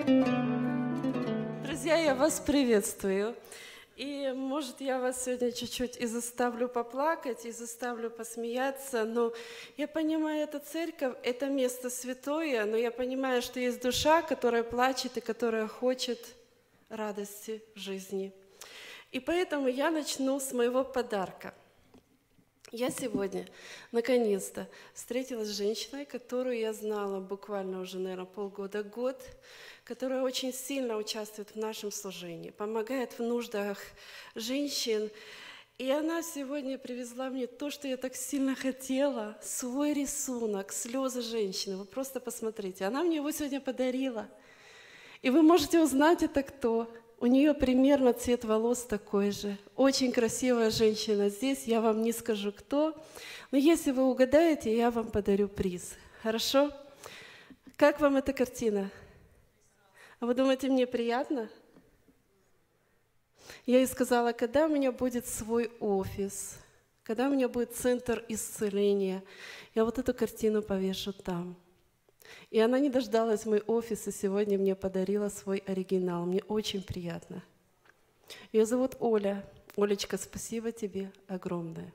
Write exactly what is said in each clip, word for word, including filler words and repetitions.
Друзья, я вас приветствую. И, может, я вас сегодня чуть-чуть и заставлю поплакать, и заставлю посмеяться, но я понимаю, эта церковь, это место святое, но я понимаю, что есть душа, которая плачет и которая хочет радости в жизни. И поэтому я начну с моего подарка. Я сегодня, наконец-то, встретилась с женщиной, которую я знала буквально уже, наверное, полгода-год, которая очень сильно участвует в нашем служении, помогает в нуждах женщин. И она сегодня привезла мне то, что я так сильно хотела, свой рисунок, слезы женщины. Вы просто посмотрите. Она мне его сегодня подарила. И вы можете узнать, это кто. У нее примерно цвет волос такой же. Очень красивая женщина. Здесь я вам не скажу, кто. Но если вы угадаете, я вам подарю приз. Хорошо? Как вам эта картина? А вы думаете, мне приятно? Я ей сказала, когда у меня будет свой офис, когда у меня будет центр исцеления, я вот эту картину повешу там. И она не дождалась мой офис, и сегодня мне подарила свой оригинал. Мне очень приятно. Ее зовут Оля. Олечка, спасибо тебе огромное.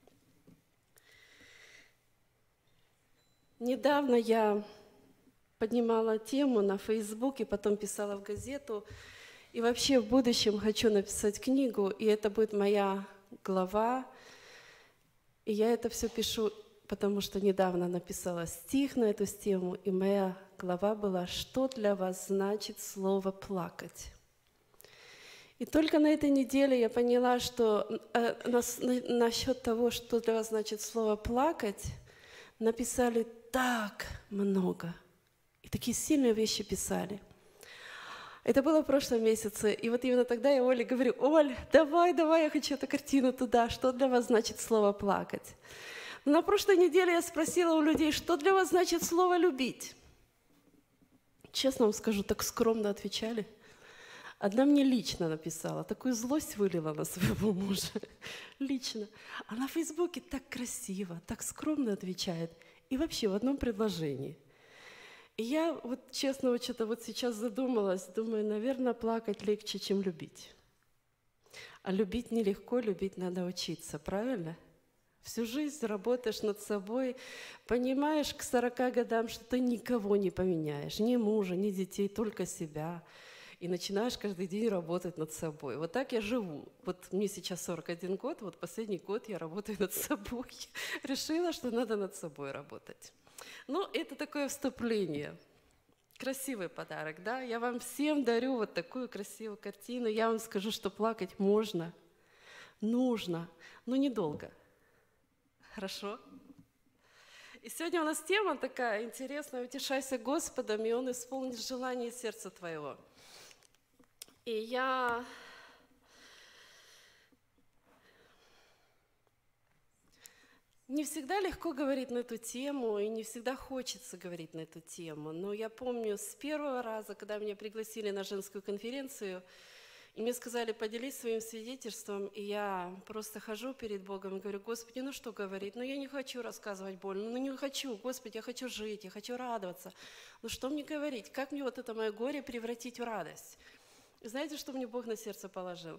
Недавно я поднимала тему на Фейсбуке, потом писала в газету. И вообще в будущем хочу написать книгу, и это будет моя глава. И я это все пишу, потому что недавно написала стих на эту тему, и моя глава была «Что для вас значит слово «плакать»?» И только на этой неделе я поняла, что э, нас, на, насчет того, что для вас значит слово «плакать», написали так много. И такие сильные вещи писали. Это было в прошлом месяце. И вот именно тогда я Оле говорю: «Оль, давай, давай, я хочу эту картину туда. Что для вас значит слово «плакать»?» Но на прошлой неделе я спросила у людей, что для вас значит слово «любить». Честно вам скажу, так скромно отвечали. Одна мне лично написала, такую злость вылила на своего мужа. Лично. А на Фейсбуке так красиво, так скромно отвечает. И вообще в одном предложении. И я вот честно вот что-то вот сейчас задумалась, думаю, наверное, плакать легче, чем любить. А любить нелегко, любить надо учиться, правильно? Всю жизнь работаешь над собой, понимаешь к сорока годам, что ты никого не поменяешь, ни мужа, ни детей, только себя. И начинаешь каждый день работать над собой. Вот так я живу. Вот мне сейчас сорок один год, вот последний год я работаю над собой. Решила, что надо над собой работать. Ну, это такое вступление. Красивый подарок, да? Я вам всем дарю вот такую красивую картину. Я вам скажу, что плакать можно, нужно, но недолго. Хорошо? И сегодня у нас тема такая интересная: «Утешайся Господом, и Он исполнит желание сердца твоего». И я... Не всегда легко говорить на эту тему, и не всегда хочется говорить на эту тему. Но я помню с первого раза, когда меня пригласили на женскую конференцию, и мне сказали: поделись своим свидетельством, и я просто хожу перед Богом и говорю: Господи, ну что говорить? Ну я не хочу рассказывать боль, ну не хочу, Господи, я хочу жить, я хочу радоваться. Ну что мне говорить? Как мне вот это мое горе превратить в радость? И знаете, что мне Бог на сердце положил?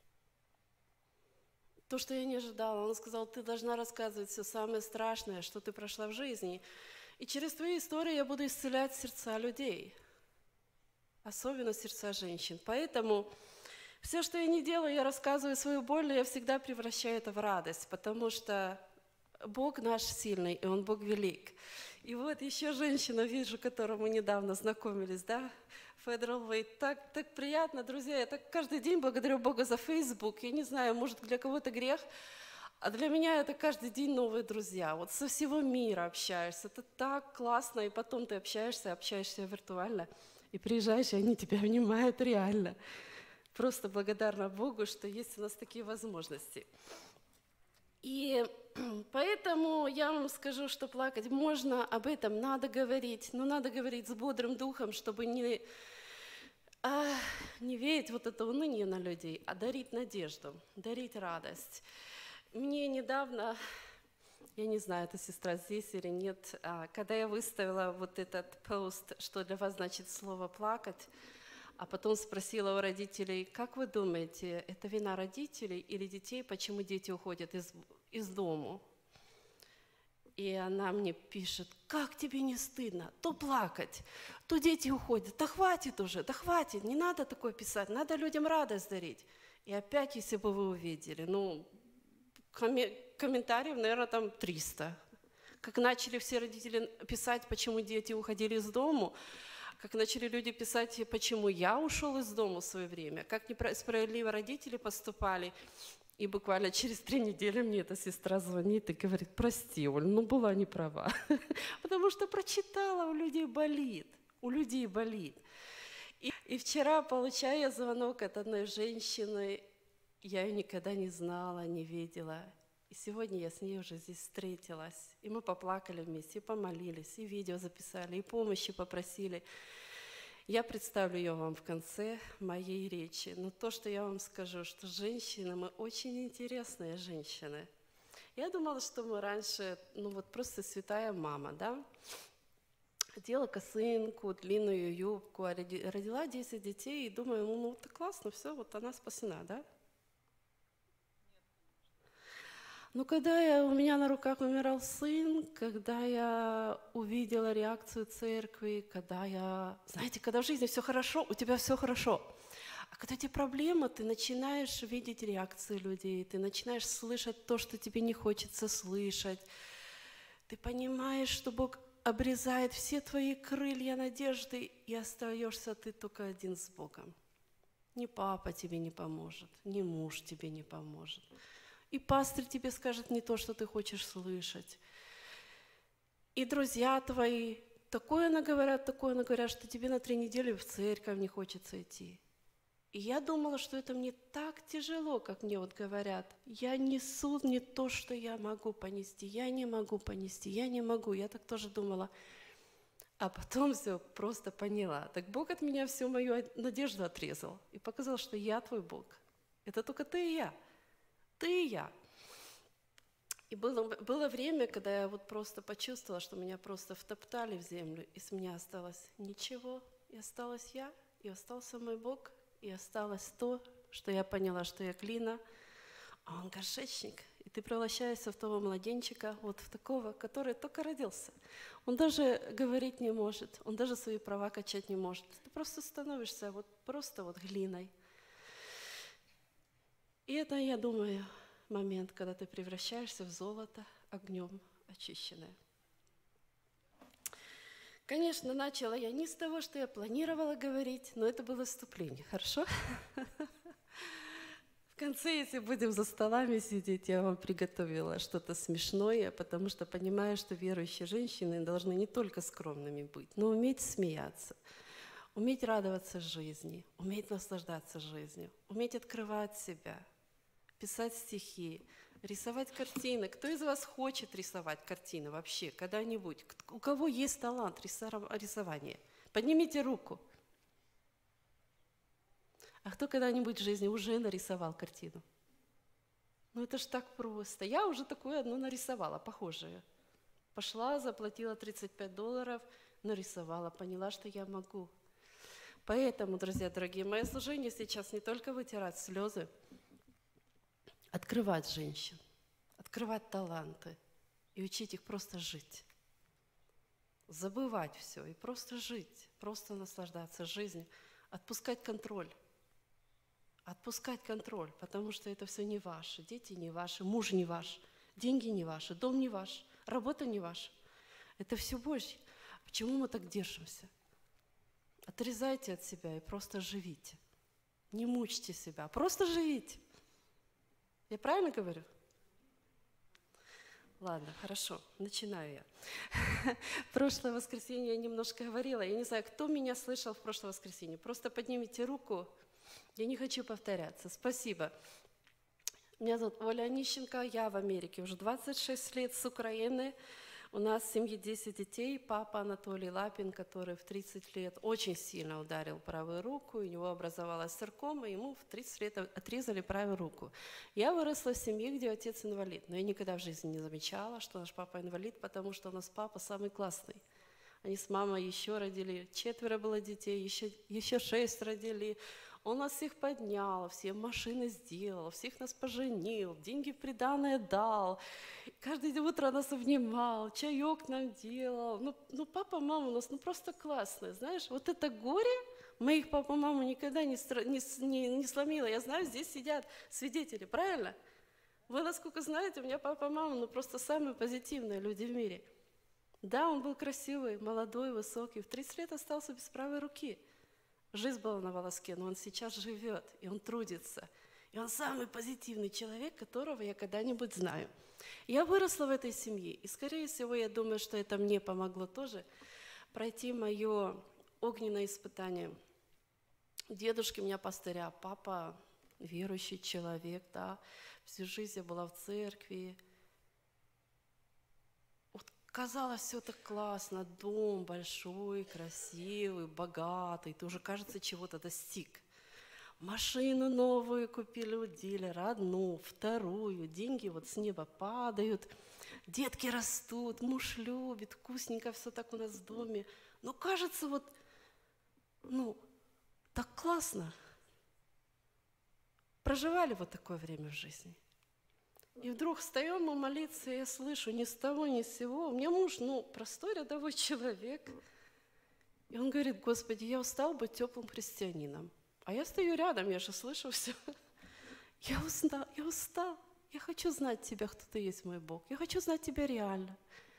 То, что я не ожидала. Он сказал: ты должна рассказывать все самое страшное, что ты прошла в жизни. И через твои истории я буду исцелять сердца людей. Особенно сердца женщин. Поэтому все, что я не делаю, я рассказываю свою боль, но я всегда превращаю это в радость, потому что Бог наш сильный, и Он Бог велик. И вот еще женщина, вижу, которую мы недавно знакомились, да, Federal Way. Так, так приятно, друзья. Я так каждый день благодарю Бога за Facebook. Я не знаю, может, для кого-то грех, а для меня это каждый день новые друзья. Вот со всего мира общаешься. Это так классно. И потом ты общаешься, общаешься виртуально. И приезжаешь, и они тебя обнимают реально. Просто благодарна Богу, что есть у нас такие возможности. И поэтому я вам скажу, что плакать можно, об этом надо говорить, но надо говорить с бодрым духом, чтобы не, а, не веять вот это уныние на людей, а дарить надежду, дарить радость. Мне недавно, Я не знаю, эта сестра здесь или нет. А, когда я выставила вот этот пост, что для вас значит слово «плакать», а потом спросила у родителей, как вы думаете, это вина родителей или детей, почему дети уходят из, из дому? И она мне пишет, как тебе не стыдно, то плакать, то дети уходят, да хватит уже, да хватит, не надо такое писать, надо людям радость дарить. И опять, если бы вы увидели, ну, комментариев, наверное, там триста. Как начали все родители писать, почему дети уходили из дома, как начали люди писать, почему я ушел из дома в свое время, как несправедливо родители поступали. И буквально через три недели мне эта сестра звонит и говорит, прости, Оль, ну была не права. Потому что прочитала, у людей болит, у людей болит. И, и вчера, получая я звонок от одной женщины, я ее никогда не знала, не видела. И сегодня я с ней уже здесь встретилась. И мы поплакали вместе, и помолились, и видео записали, и помощи попросили. Я представлю ее вам в конце моей речи. Но то, что я вам скажу, что женщины, мы очень интересные женщины. Я думала, что мы раньше, ну вот просто святая мама, да? Одела косынку, длинную юбку, родила десять детей, и думаю, ну, ну это классно, все, вот она спасена, да? Но когда я, у меня на руках умирал сын, когда я увидела реакцию церкви, когда я... Знаете, когда в жизни все хорошо, у тебя все хорошо. А когда эти проблемы, ты начинаешь видеть реакции людей, ты начинаешь слышать то, что тебе не хочется слышать. Ты понимаешь, что Бог обрезает все твои крылья надежды, и остаешься ты только один с Богом. Ни папа тебе не поможет, ни муж тебе не поможет. И пастырь тебе скажет не то, что ты хочешь слышать. И друзья твои такое наговорят, такое наговорят, что тебе на три недели в церковь не хочется идти. И я думала, что это мне так тяжело, как мне вот говорят. Я несу не то, что я могу понести. Я не могу понести, я не могу. Я так тоже думала. А потом все просто поняла. Так Бог от меня всю мою надежду отрезал. И показал, что я твой Бог. Это только ты и я. Ты и я. И было, было время, когда я вот просто почувствовала, что меня просто втоптали в землю, и с меня осталось ничего, и осталась я, и остался мой Бог, и осталось то, что я поняла, что я глина, а он горшечник. И ты превращаешься в того младенчика, вот в такого, который только родился. Он даже говорить не может, он даже свои права качать не может. Ты просто становишься вот просто вот глиной. И это, я думаю, момент, когда ты превращаешься в золото огнем очищенное. Конечно, начала я не с того, что я планировала говорить, но это было вступление, хорошо? В конце, если будем за столами сидеть, я вам приготовила что-то смешное, потому что понимаю, что верующие женщины должны не только скромными быть, но уметь смеяться, уметь радоваться жизни, уметь наслаждаться жизнью, уметь открывать себя, писать стихи, рисовать картины. Кто из вас хочет рисовать картины вообще когда-нибудь? У кого есть талант рисования? Поднимите руку. А кто когда-нибудь в жизни уже нарисовал картину? Ну это ж так просто. Я уже такую одну нарисовала, похожую. Пошла, заплатила тридцать пять долларов, нарисовала, поняла, что я могу. Поэтому, друзья дорогие, мое служение сейчас не только вытирать слезы, открывать женщин, открывать таланты и учить их просто жить. Забывать все и просто жить, просто наслаждаться жизнью, отпускать контроль. Отпускать контроль, потому что это все не ваше, дети не ваши, муж не ваш, деньги не ваши, дом не ваш, работа не ваша. Это все Божье. Почему мы так держимся? Отрезайте от себя и просто живите. Не мучьте себя, просто живите. Я правильно говорю? Ладно, хорошо, начинаю я. Прошлое воскресенье я немножко говорила. Я не знаю, кто меня слышал в прошлое воскресенье. Просто поднимите руку. Я не хочу повторяться. Спасибо. Меня зовут Оля Онищенко. Я в Америке уже двадцать шесть лет, с Украины. У нас в семье десять детей. Папа Анатолий Лапин, который в тридцать лет очень сильно ударил правую руку, у него образовалась саркома, ему в тридцать лет отрезали правую руку. Я выросла в семье, где отец инвалид, но я никогда в жизни не замечала, что наш папа инвалид, потому что у нас папа самый классный. Они с мамой еще родили, четверо было детей, еще, еще шесть родили. Он нас всех поднял, все машины сделал, всех нас поженил, деньги в приданое дал. Каждое утро нас обнимал, чаек нам делал. Ну, ну папа, мама у нас ну, просто классные. Знаешь, вот это горе моих папа, мама никогда не, не, не, не сломило. Я знаю, здесь сидят свидетели, правильно? Вы, насколько знаете, у меня папа, мама, ну просто самые позитивные люди в мире. Да, он был красивый, молодой, высокий. В тридцать лет остался без правой руки. Жизнь была на волоске, но он сейчас живет, и он трудится. И он самый позитивный человек, которого я когда-нибудь знаю. Я выросла в этой семье, и, скорее всего, я думаю, что это мне помогло тоже пройти мое огненное испытание. Дедушки у меня пастыря, папа верующий человек, да, всю жизнь я была в церкви. Казалось, все так классно, дом большой, красивый, богатый, ты уже, кажется, чего-то достиг. Машину новую купили у дилера, одну, вторую, деньги вот с неба падают, детки растут, муж любит, вкусненько все так у нас в доме. Но кажется, вот, ну, так классно. Проживали вот такое время в жизни. И вдруг встаем мы молиться, и я слышу ни с того, ни с сего. У меня муж, ну, простой рядовой человек. И он говорит: Господи, я устал быть теплым христианином. А я стою рядом, я же слышу все. Я устал, я устал. Я хочу знать Тебя, кто Ты есть, мой Бог. Я хочу знать Тебя реально.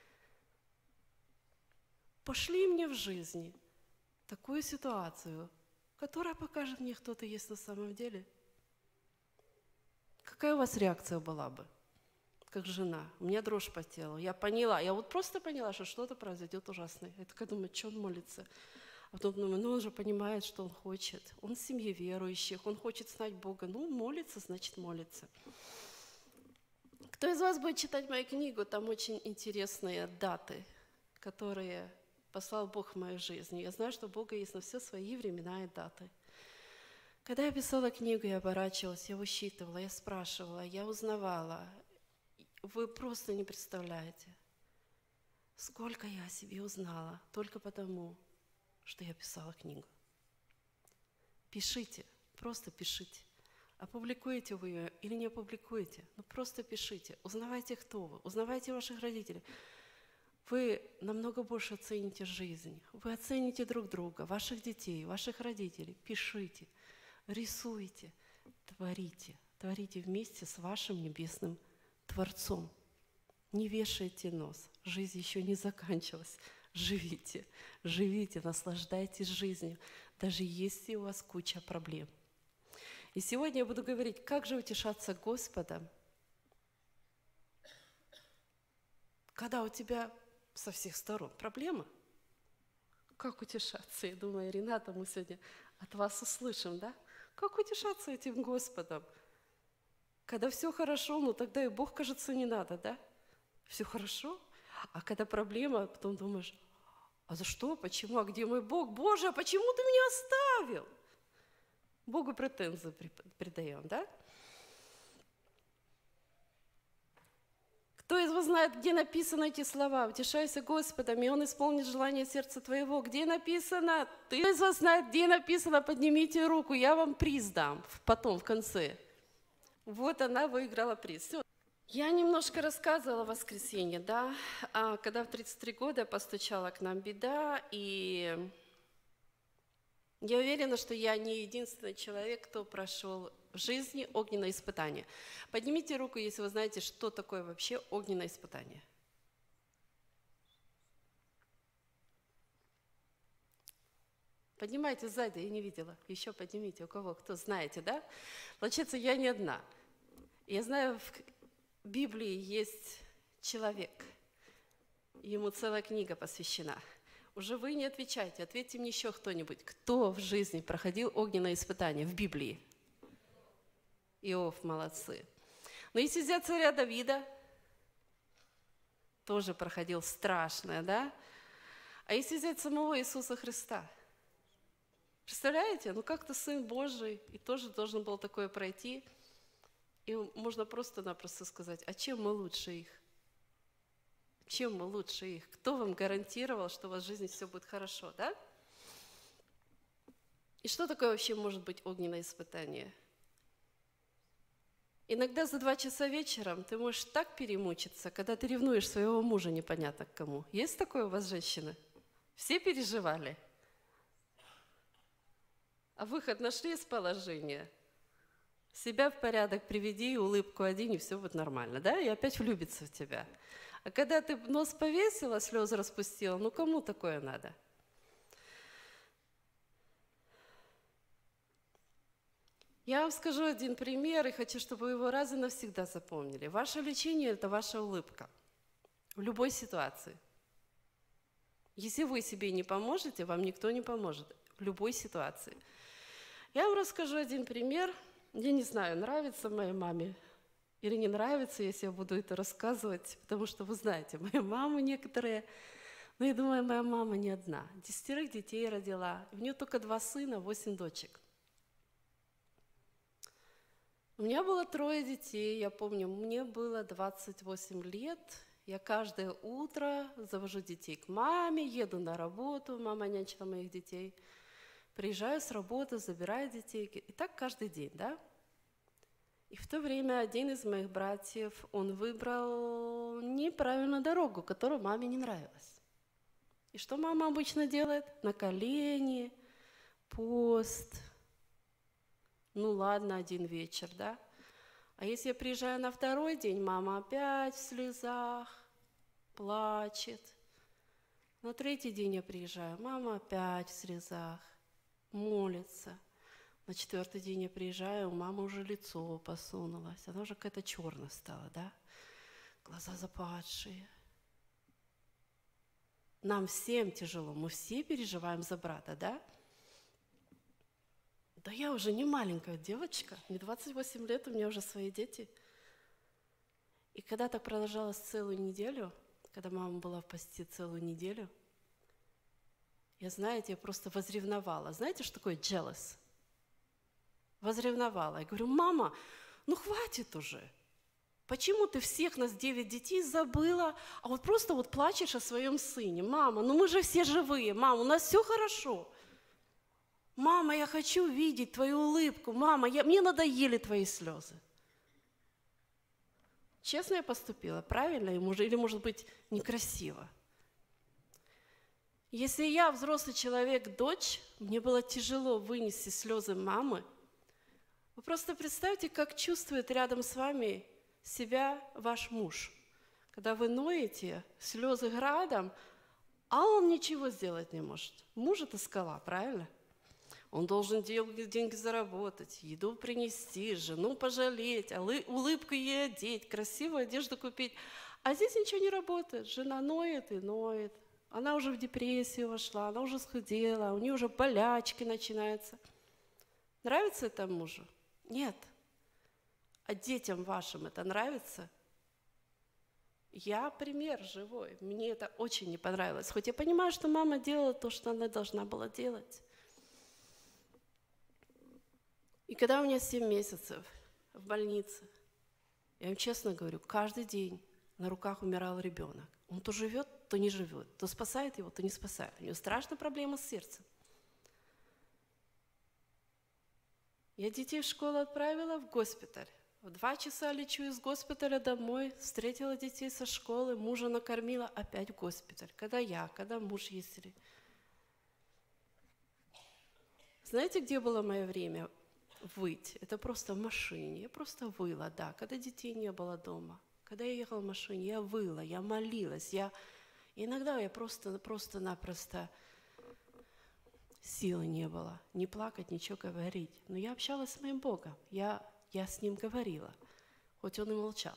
Пошли мне в жизни такую ситуацию, которая покажет мне, кто Ты есть на самом деле. Какая у вас реакция была бы, как жена? У меня дрожь по телу. Я поняла, я вот просто поняла, что что-то произойдет ужасное. Я такая думаю, что он молится? А потом думаю, ну он же понимает, что он хочет. Он в семье верующих, он хочет знать Бога. Ну, молится, значит, молится. Кто из вас будет читать мою книгу? Там очень интересные даты, которые послал Бог в мою жизнь. Я знаю, что у Бога есть на все свои времена и даты. Когда я писала книгу, я оборачивалась, я высчитывала, я спрашивала, я узнавала. Вы просто не представляете, сколько я о себе узнала только потому, что я писала книгу. Пишите, просто пишите. Опубликуете вы ее или не опубликуете, но просто пишите. Узнавайте, кто вы, узнавайте ваших родителей. Вы намного больше оцените жизнь. Вы оцените друг друга, ваших детей, ваших родителей. Пишите. Рисуйте, творите, творите вместе с вашим небесным Творцом. Не вешайте нос, жизнь еще не заканчивалась. Живите, живите, наслаждайтесь жизнью, даже если у вас куча проблем. И сегодня я буду говорить, как же утешаться Господом, когда у тебя со всех сторон проблема. Как утешаться? Я думаю, Рената, мы сегодня от вас услышим, да? Как утешаться этим Господом? Когда все хорошо, ну тогда и Бог, кажется, не надо, да? Все хорошо. А когда проблема, потом думаешь, а за что, почему, а где мой Бог? Боже, а почему ты меня оставил? Богу претензии придаем, да? Кто из вас знает, где написаны эти слова? «Утешайся Господом, и Он исполнит желание сердца твоего». Где написано? Ты из вас знает, где написано? Поднимите руку, я вам приз дам потом, в конце. Вот она выиграла приз. Все. Я немножко рассказывала в воскресенье, да, а когда в тридцать три года постучала к нам беда, и я уверена, что я не единственный человек, кто прошел в жизни огненное испытание. Поднимите руку, если вы знаете, что такое вообще огненное испытание. Поднимайте сзади, я не видела. Еще поднимите, у кого, кто знаете, да? Получается, я не одна. Я знаю, в Библии есть человек, ему целая книга посвящена. Уже вы не отвечайте, ответьте мне еще кто-нибудь, кто в жизни проходил огненное испытание в Библии? Иов, молодцы. Но если взять царя Давида, тоже проходил страшное, да? А если взять самого Иисуса Христа, представляете, ну как-то Сын Божий, и тоже должен был такое пройти, и можно просто-напросто сказать, а чем мы лучше их? Чем мы лучше их? Кто вам гарантировал, что у вас в жизни все будет хорошо, да? И что такое вообще может быть огненное испытание? Иногда за два часа вечером ты можешь так перемучиться, когда ты ревнуешь своего мужа непонятно к кому. Есть такое у вас, женщины? Все переживали? А выход нашли из положения? Себя в порядок приведи, улыбку одень, и все будет нормально, да? И опять влюбится в тебя. А когда ты нос повесила, слезы распустила, ну кому такое надо? Я вам скажу один пример, и хочу, чтобы вы его раз и навсегда запомнили. Ваше лечение – это ваша улыбка в любой ситуации. Если вы себе не поможете, вам никто не поможет в любой ситуации. Я вам расскажу один пример. Я не знаю, нравится моей маме или не нравится, если я буду это рассказывать, потому что вы знаете, мою маму некоторые, но я думаю, моя мама не одна. Десятерых детей родила, у нее только два сына, восемь дочек. У меня было трое детей, я помню, мне было двадцать восемь лет, я каждое утро завожу детей к маме, еду на работу, мама нянчила моих детей, приезжаю с работы, забираю детей, и так каждый день, да? И в то время один из моих братьев, он выбрал неправильную дорогу, которая маме не нравилась. И что мама обычно делает? На колени, пост. Ну ладно, один вечер, да? А если я приезжаю на второй день, мама опять в слезах, плачет. На третий день я приезжаю, мама опять в слезах, молится. На четвертый день я приезжаю, у мамы уже лицо посунулось, она уже какая-то черная стала, да? Глаза западшие. Нам всем тяжело, мы все переживаем за брата, да? Да я уже не маленькая девочка, мне двадцать восемь лет, у меня уже свои дети. И когда так продолжалось целую неделю, когда мама была в посте целую неделю, я, знаете, я просто возревновала. Знаете, что такое jealous? Возревновала. Я говорю, мама, ну хватит уже. Почему ты всех нас девять детей забыла, а вот просто вот плачешь о своем сыне? Мама, ну мы же все живые, мама, у нас все хорошо. Мама, я хочу видеть твою улыбку. Мама, я, мне надоели твои слезы. Честно я поступила, правильно? Или, может быть, некрасиво? Если я, взрослый человек, дочь, мне было тяжело вынести слезы мамы, вы просто представьте, как чувствует рядом с вами себя ваш муж. Когда вы ноете, слезы градом, а он ничего сделать не может. Муж – это скала, правильно? Он должен деньги заработать, еду принести, жену пожалеть, улыбку ей одеть, красивую одежду купить. А здесь ничего не работает. Жена ноет и ноет. Она уже в депрессию вошла, она уже схудела, у нее уже болячки начинаются. Нравится это мужу? Нет. А детям вашим это нравится? Я пример живой. Мне это очень не понравилось. Хоть я понимаю, что мама делала то, что она должна была делать. И когда у меня семь месяцев в больнице, я вам честно говорю, каждый день на руках умирал ребенок. Он то живет, то не живет, то спасает его, то не спасает. У него страшная проблема с сердцем. Я детей в школу отправила в госпиталь. В два часа лечу из госпиталя домой, встретила детей со школы, мужа накормила, опять в госпиталь. Когда я, когда муж ездили. Знаете, где было мое время выть? Это просто в машине. Я просто выла, да, когда детей не было дома. Когда я ехала в машине, я выла, я молилась. Я... Иногда я просто, просто-напросто... Силы не было, не плакать, ничего говорить. Но я общалась с моим Богом, я, я с Ним говорила, хоть Он и молчал.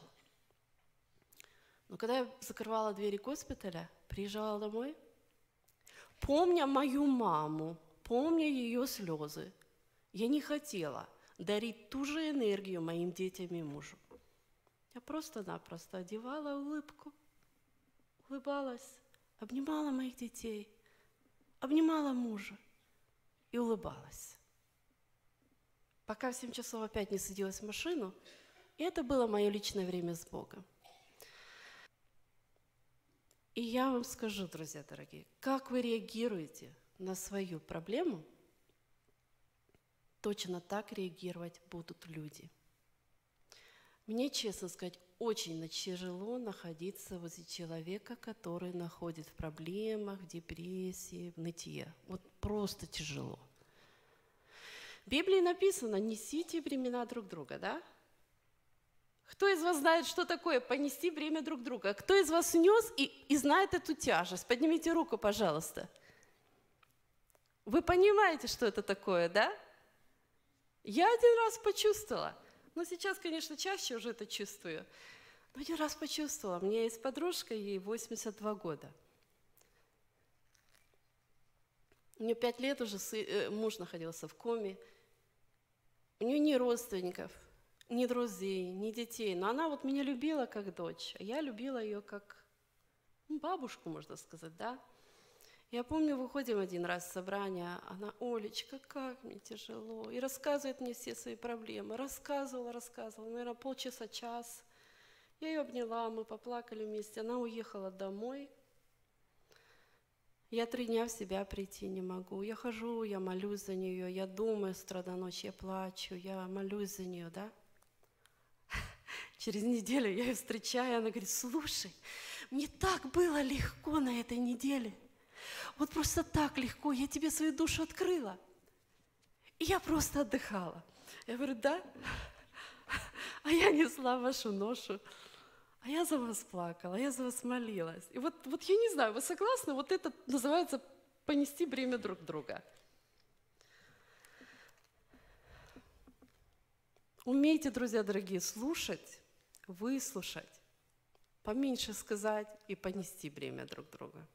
Но когда я закрывала двери госпиталя, приезжала домой, помня мою маму, помня ее слезы, я не хотела дарить ту же энергию моим детям и мужу. Я просто-напросто одевала улыбку, улыбалась, обнимала моих детей, обнимала мужа и улыбалась. Пока в семь часов опять не садилась в машину, и это было мое личное время с Богом. И я вам скажу, друзья дорогие, как вы реагируете на свою проблему, точно так реагировать будут люди. Мне, честно сказать, очень тяжело находиться возле человека, который находится в проблемах, в депрессии, в нытье. Вот просто тяжело. В Библии написано: несите бремена друг друга, да? Кто из вас знает, что такое понести бремя друг друга? Кто из вас нес и, и знает эту тяжесть? Поднимите руку, пожалуйста. Вы понимаете, что это такое, да? Я один раз почувствовала. Но сейчас, конечно, чаще уже это чувствую. Но один раз почувствовала. У меня есть подружка, ей восемьдесят два года. У нее пять лет уже сы... муж находился в коме. У нее ни родственников, ни друзей, ни детей. Но она вот меня любила как дочь, а я любила ее как бабушку, можно сказать, да? Я помню, выходим один раз с собрания, она: Олечка, как мне тяжело. И рассказывает мне все свои проблемы. Рассказывала, рассказывала, наверное, полчаса, час. Я ее обняла, мы поплакали вместе. Она уехала домой. Я три дня в себя прийти не могу. Я хожу, я молюсь за нее, я думаю с утра до ночи, я плачу, я молюсь за нее, да? Через неделю я ее встречаю, она говорит: слушай, мне так было легко на этой неделе. Вот просто так легко, я тебе свою душу открыла. И я просто отдыхала. Я говорю: да? А я несла вашу ношу. А я за вас плакала, я за вас молилась. И вот, вот я не знаю, вы согласны? Вот это называется понести бремя друг друга. Умейте, друзья дорогие, слушать, выслушать, поменьше сказать и понести бремя друг друга.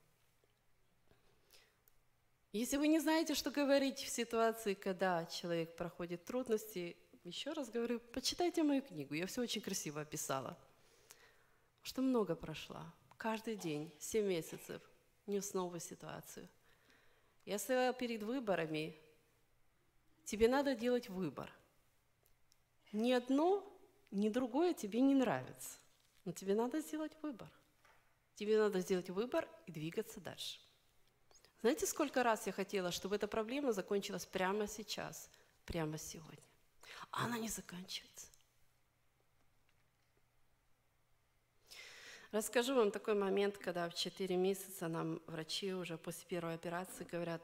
Если вы не знаете, что говорить в ситуации, когда человек проходит трудности, еще раз говорю, почитайте мою книгу, я все очень красиво описала. Что много прошла. Каждый день, семь месяцев, нес новую ситуацию. Я стояла перед выборами. Тебе надо делать выбор. Ни одно, ни другое тебе не нравится. Но тебе надо сделать выбор. Тебе надо сделать выбор и двигаться дальше. Знаете, сколько раз я хотела, чтобы эта проблема закончилась прямо сейчас, прямо сегодня. А она не заканчивается. Расскажу вам такой момент, когда в четыре месяца нам врачи уже после первой операции говорят: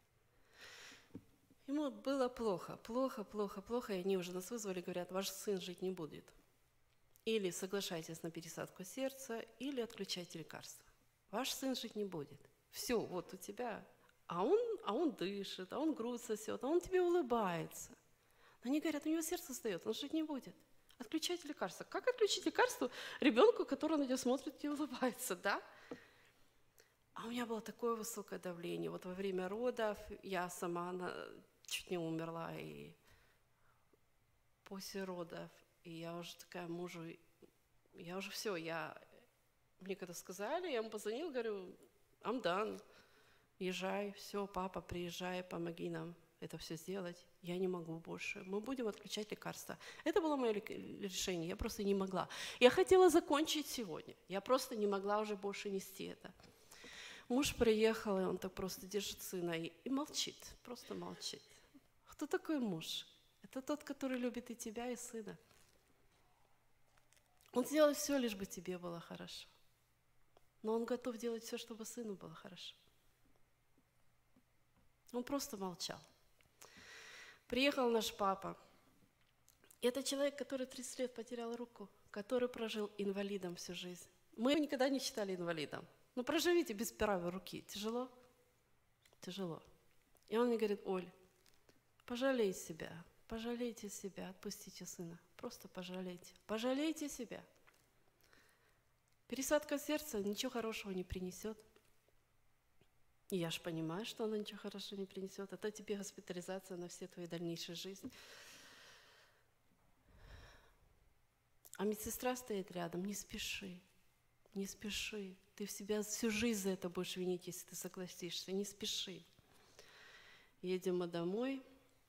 ему было плохо, плохо, плохо, плохо, и они уже нас вызвали, говорят: ваш сын жить не будет. Или соглашайтесь на пересадку сердца, или отключайте лекарства. Ваш сын жить не будет. Все, вот у тебя. А он, а он дышит, а он грудь сосет, а он тебе улыбается. Они говорят: у него сердце встает, он жить не будет. Отключайте лекарства. Как отключить лекарство ребенку, который на тебя смотрит и улыбается, да? А у меня было такое высокое давление. Вот во время родов я сама на, чуть не умерла, и после родов. И я уже такая мужу, я уже все, я... Мне когда сказали, я ему позвонила, говорю: I'm done. Езжай, все, папа, приезжай, помоги нам это все сделать. Я не могу больше. Мы будем отключать лекарства. Это было мое решение. Я просто не могла. Я хотела закончить сегодня. Я просто не могла уже больше нести это. Муж приехал, и он так просто держит сына и, и молчит. Просто молчит. Кто такой муж? Это тот, который любит и тебя, и сына. Он сделает все, лишь бы тебе было хорошо. Но он готов делать все, чтобы сыну было хорошо. Он просто молчал. Приехал наш папа. И это человек, который тридцать лет потерял руку, который прожил инвалидом всю жизнь. Мы его никогда не считали инвалидом. Ну, проживите без правой руки. Тяжело? Тяжело. И он мне говорит: Оль, пожалей себя, пожалейте себя, отпустите сына. Просто пожалейте. Пожалейте себя. Пересадка сердца ничего хорошего не принесет. И я же понимаю, что она ничего хорошего не принесет. Это тебе госпитализация на все твои дальнейшие жизни. А медсестра стоит рядом: не спеши, не спеши. Ты в себя всю жизнь за это будешь винить, если ты согласишься. Не спеши. Едем мы домой.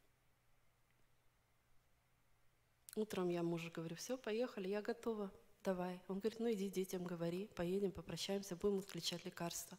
Утром я мужу говорю: все, поехали, я готова, давай. Он говорит: ну иди детям говори, поедем, попрощаемся, будем отключать лекарства.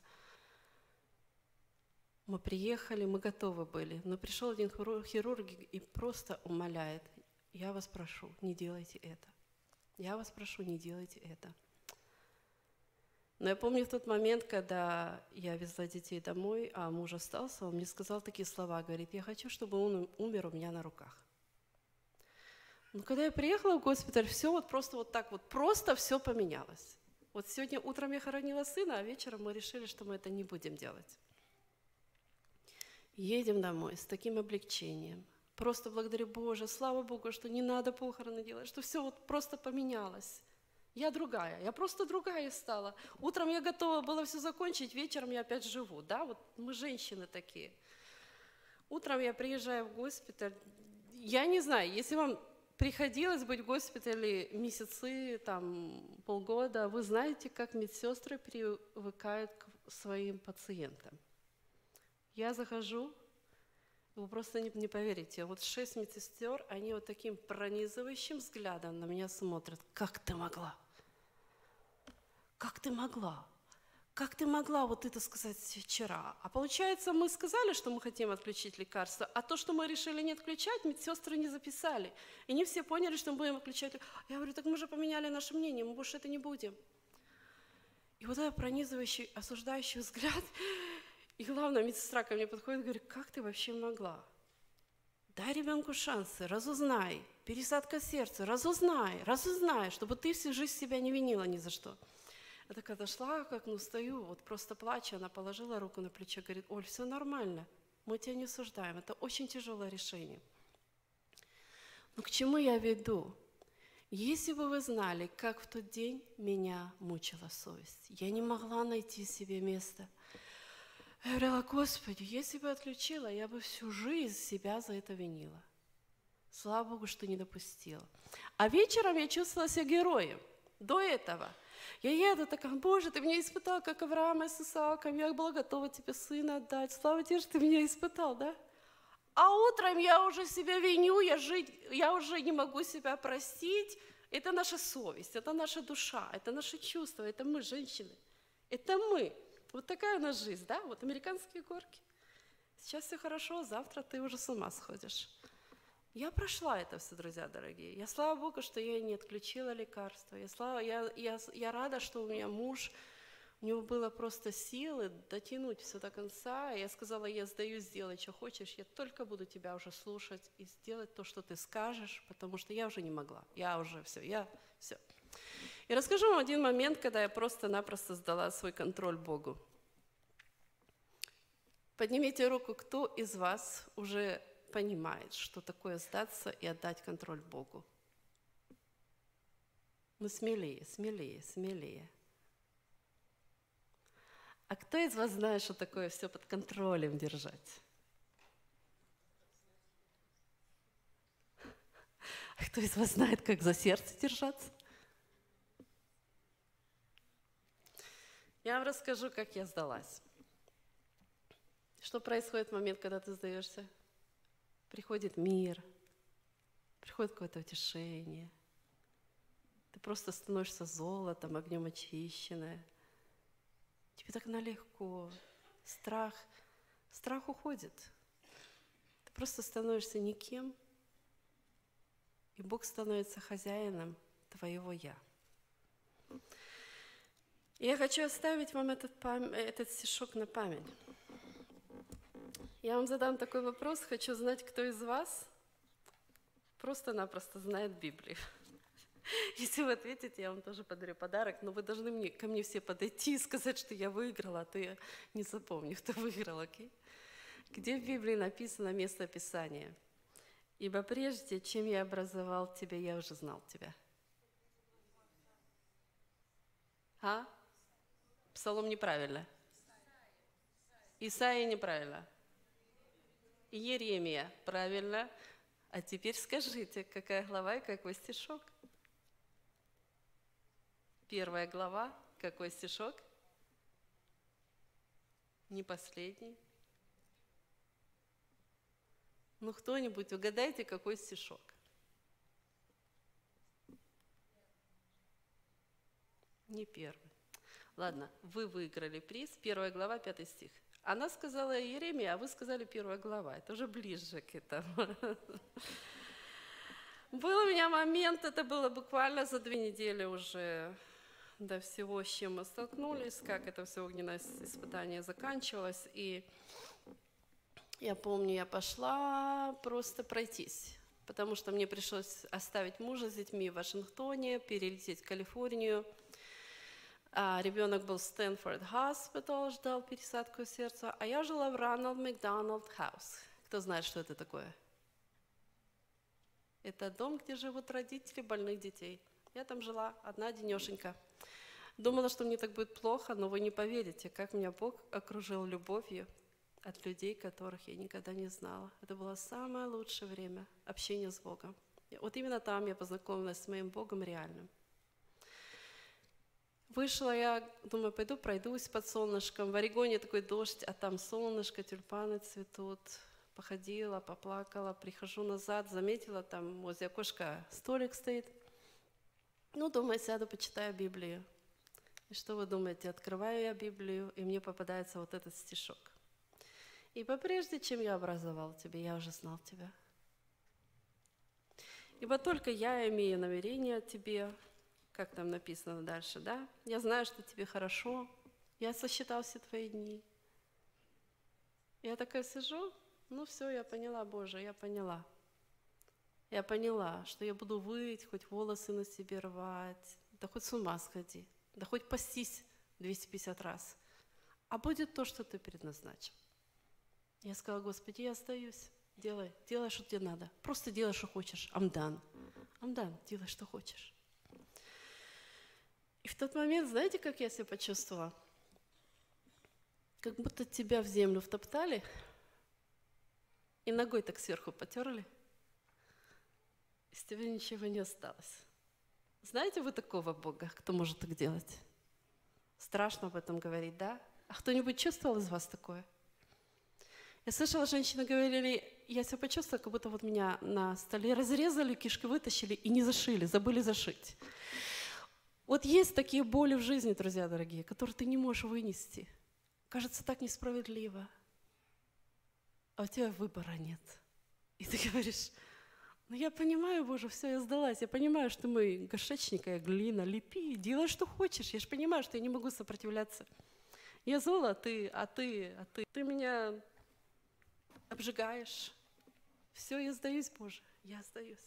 Мы приехали, мы готовы были, но пришел один хирург и просто умоляет: я вас прошу, не делайте это. Я вас прошу, не делайте это. Но я помню в тот момент, когда я везла детей домой, а муж остался, он мне сказал такие слова, говорит: я хочу, чтобы он умер у меня на руках. Но когда я приехала в госпиталь, все вот просто вот так вот, просто все поменялось. Вот сегодня утром я хоронила сына, а вечером мы решили, что мы это не будем делать. Едем домой с таким облегчением. Просто благодарю Боже, слава Богу, что не надо похороны делать, что все вот просто поменялось. Я другая, я просто другая стала. Утром я готова была все закончить, вечером я опять живу. Да? Вот мы женщины такие. Утром я приезжаю в госпиталь. Я не знаю, если вам приходилось быть в госпитале месяцы, там, полгода, вы знаете, как медсестры привыкают к своим пациентам. Я захожу, вы просто не, не поверите, вот шесть медсестер, они вот таким пронизывающим взглядом на меня смотрят. Как ты могла? Как ты могла? Как ты могла вот это сказать вчера? А получается, мы сказали, что мы хотим отключить лекарства, а то, что мы решили не отключать, медсестры не записали. И не все поняли, что мы будем отключать. Я говорю: так мы же поменяли наше мнение, мы больше это не будем. И вот этот пронизывающий, осуждающий взгляд. И главное, медсестра ко мне подходит и говорит: как ты вообще могла? Дай ребенку шансы, разузнай, пересадка сердца, разузнай, разузнай, чтобы ты всю жизнь себя не винила ни за что. Я так отошла к окну, стою, вот просто плачу, она положила руку на плечо, говорит: Оль, все нормально, мы тебя не осуждаем, это очень тяжелое решение. Но к чему я веду? Если бы вы знали, как в тот день меня мучила совесть, я не могла найти себе место. Я говорила: Господи, если бы отключила, я бы всю жизнь себя за это винила. Слава Богу, что не допустила. А вечером я чувствовала себя героем. До этого я еду такая: Боже, ты меня испытал, как Авраама с Исааком, я была готова тебе сына отдать. Слава тебе, что ты меня испытал, да? А утром я уже себя виню, я, жить, я уже не могу себя простить. Это наша совесть, это наша душа, это наши чувства, это мы, женщины. Это мы. Вот такая у нас жизнь, да? Вот американские горки. Сейчас все хорошо, завтра ты уже с ума сходишь. Я прошла это все, друзья дорогие. Я, слава Богу, что я не отключила лекарства. Я, слава, я, я, я рада, что у меня муж, у него было просто силы дотянуть все до конца. Я сказала: я сдаюсь, сделай, что хочешь, я только буду тебя уже слушать и сделать то, что ты скажешь, потому что я уже не могла. Я уже все, я все. И расскажу вам один момент, когда я просто-напросто сдала свой контроль Богу. Поднимите руку, кто из вас уже понимает, что такое сдаться и отдать контроль Богу. Ну, смелее, смелее, смелее. А кто из вас знает, что такое все под контролем держать? А кто из вас знает, как за сердце держаться? Я вам расскажу, как я сдалась. Что происходит в момент, когда ты сдаешься? Приходит мир, приходит какое-то утешение. Ты просто становишься золотом, огнем очищенная. Тебе так налегко. Страх, страх уходит. Ты просто становишься никем, и Бог становится хозяином твоего «я». Я хочу оставить вам этот, пам... этот стишок на память. Я вам задам такой вопрос. Хочу знать, кто из вас просто-напросто знает Библию. Если вы ответите, я вам тоже подарю подарок, но вы должны мне, ко мне все подойти и сказать, что я выиграла, а то я не запомню, кто выиграл, окей? Где в Библии написано место Писания? «Ибо прежде, чем я образовал тебя, я уже знал тебя». А? Псалом неправильно. Исаия неправильно. Иеремия правильно. А теперь скажите, какая глава и какой стишок? Первая глава, какой стишок? Не последний. Ну, кто-нибудь, угадайте, какой стишок? Не первый. Ладно, вы выиграли приз, первая глава, пятый стих. Она сказала Иеремия, а вы сказали первая глава. Это уже ближе к этому. Был у меня момент, это было буквально за две недели уже до всего, с чем мы столкнулись, как это все огненное испытание заканчивалось. И я помню, я пошла просто пройтись, потому что мне пришлось оставить мужа с детьми в Вашингтоне, перелететь в Калифорнию. А ребенок был в Стэнфорд Hospital, ждал пересадку сердца, а я жила в Рональд Макдоналд Хаус. Кто знает, что это такое? Это дом, где живут родители больных детей. Я там жила одна-денешенька. Думала, что мне так будет плохо, но вы не поверите, как меня Бог окружил любовью от людей, которых я никогда не знала. Это было самое лучшее время общения с Богом. И вот именно там я познакомилась с моим Богом реальным. Вышла я, думаю, пойду пройдусь под солнышком. В Орегоне такой дождь, а там солнышко, тюльпаны цветут. Походила, поплакала, прихожу назад, заметила, там возле окошка столик стоит. Ну, думаю, сяду, почитаю Библию. И что вы думаете? Открываю я Библию, и мне попадается вот этот стишок. «Ибо прежде, чем я образовал тебя, я уже знал тебя. Ибо только я имею намерение о тебе». Как там написано дальше, да? «Я знаю, что тебе хорошо, я сосчитал все твои дни». Я такая сижу, ну все, я поняла, Боже, я поняла. Я поняла, что я буду выть, хоть волосы на себе рвать, да хоть с ума сходи, да хоть пастись двести пятьдесят раз. А будет то, что ты предназначил. Я сказала: Господи, я остаюсь. Делай, делай, что тебе надо. Просто делай, что хочешь. I'm done. I'm done. Делай, что хочешь. И в тот момент, знаете, как я себя почувствовала? Как будто тебя в землю втоптали и ногой так сверху потерли. Из тебя ничего не осталось. Знаете вы такого Бога, кто может так делать? Страшно об этом говорить, да? А кто-нибудь чувствовал из вас такое? Я слышала, женщины говорили, я себя почувствовала, как будто вот меня на столе разрезали, кишки вытащили и не зашили, забыли зашить. Вот есть такие боли в жизни, друзья дорогие, которые ты не можешь вынести. Кажется, так несправедливо. А у тебя выбора нет. И ты говоришь: ну я понимаю, Боже, все, я сдалась. Я понимаю, что мы горшечник, я глина, лепи, делай, что хочешь. Я же понимаю, что я не могу сопротивляться. Я зола, а ты, а ты, а ты. Ты меня обжигаешь. Все, я сдаюсь, Боже, я сдаюсь.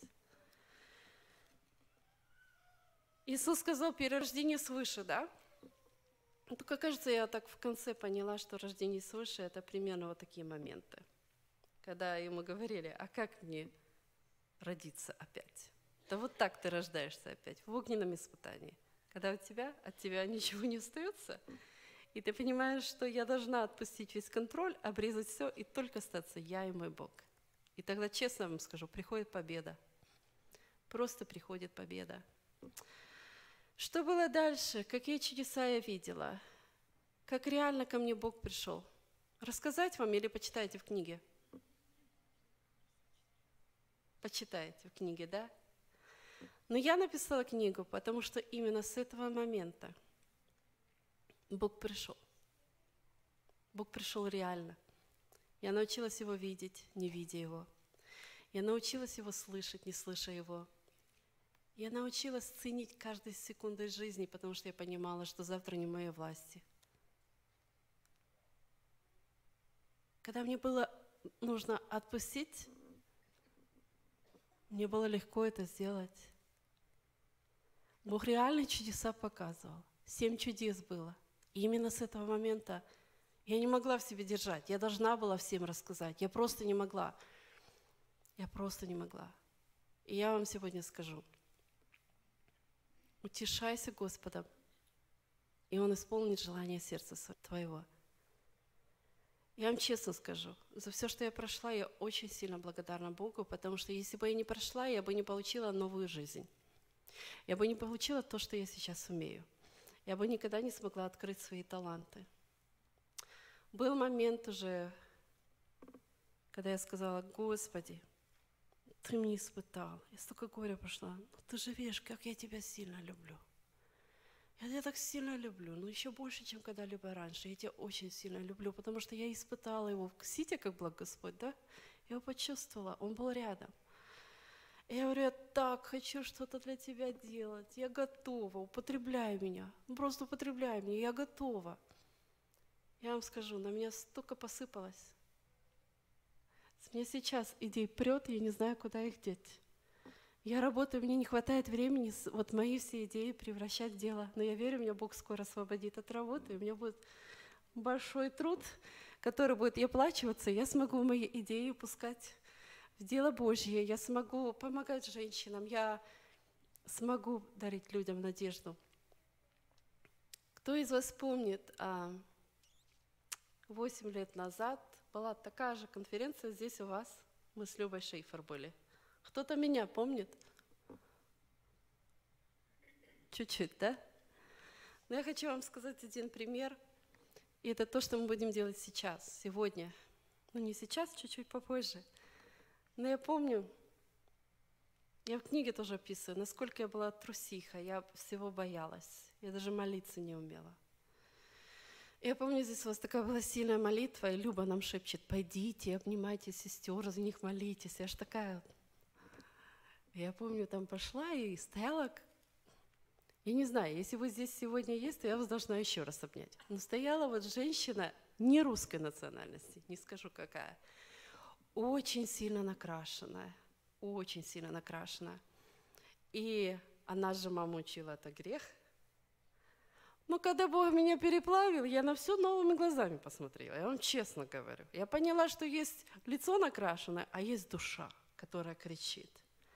Иисус сказал перерождение свыше, да? Ну, только, кажется, я так в конце поняла, что рождение свыше – это примерно вот такие моменты. Когда ему говорили: а как мне родиться опять? Да вот так ты рождаешься опять, в огненном испытании. Когда у тебя, от тебя ничего не остается, и ты понимаешь, что я должна отпустить весь контроль, обрезать все и только остаться я и мой Бог. И тогда, честно вам скажу, приходит победа. Просто приходит победа. Что было дальше? Какие чудеса я видела? Как реально ко мне Бог пришел? Рассказать вам или почитайте в книге? Почитайте в книге, да? Но я написала книгу, потому что именно с этого момента Бог пришел. Бог пришел реально. Я научилась Его видеть, не видя Его. Я научилась Его слышать, не слыша Его. Я научилась ценить каждую секунду жизни, потому что я понимала, что завтра не в моей власти. Когда мне было нужно отпустить, мне было легко это сделать. Бог реально чудеса показывал. Семь чудес было. И именно с этого момента я не могла в себе держать. Я должна была всем рассказать. Я просто не могла. Я просто не могла. И я вам сегодня скажу. Утешайся Господом, и Он исполнит желание сердца твоего. Я вам честно скажу, за все, что я прошла, я очень сильно благодарна Богу, потому что если бы я не прошла, я бы не получила новую жизнь. Я бы не получила то, что я сейчас умею. Я бы никогда не смогла открыть свои таланты. Был момент уже, когда я сказала: Господи, Ты меня испытал, я столько горя пошла, но Ты же видишь, как я Тебя сильно люблю. Я тебя так сильно люблю, но еще больше, чем когда-либо раньше. Я тебя очень сильно люблю, потому что я испытала его. Видите, как благ Господь, да? Я его почувствовала, он был рядом. И я говорю: я так хочу что-то для тебя делать, я готова, употребляй меня, ну, просто употребляй меня, я готова. Я вам скажу, на меня столько посыпалось. С меня сейчас идей прет, я не знаю, куда их деть. Я работаю, мне не хватает времени вот мои все идеи превращать в дело. Но я верю, меня Бог скоро освободит от работы, и у меня будет большой труд, который будет и оплачиваться, и я смогу мои идеи пускать в дело Божье, я смогу помогать женщинам, я смогу дарить людям надежду. Кто из вас помнит, восемь лет назад была такая же конференция здесь у вас, мы с Любой Шейфер были. Кто-то меня помнит? Чуть-чуть, да? Но я хочу вам сказать один пример. И это то, что мы будем делать сейчас, сегодня. Ну, не сейчас, чуть-чуть попозже. Но я помню, я в книге тоже описываю, насколько я была трусиха, я всего боялась. Я даже молиться не умела. Я помню, здесь у вас такая была сильная молитва, и Люба нам шепчет: пойдите, обнимайте сестер, за них молитесь. Я ж такая... Я помню, там пошла и стояла, я не знаю, если вы здесь сегодня есть, то я вас должна еще раз обнять. Но стояла вот женщина не русской национальности, не скажу какая, очень сильно накрашенная, очень сильно накрашенная. И она же маму учила, это грех. Но когда Бог меня переплавил, я на все новыми глазами посмотрела, я вам честно говорю. Я поняла, что есть лицо накрашенное, а есть душа, которая кричит.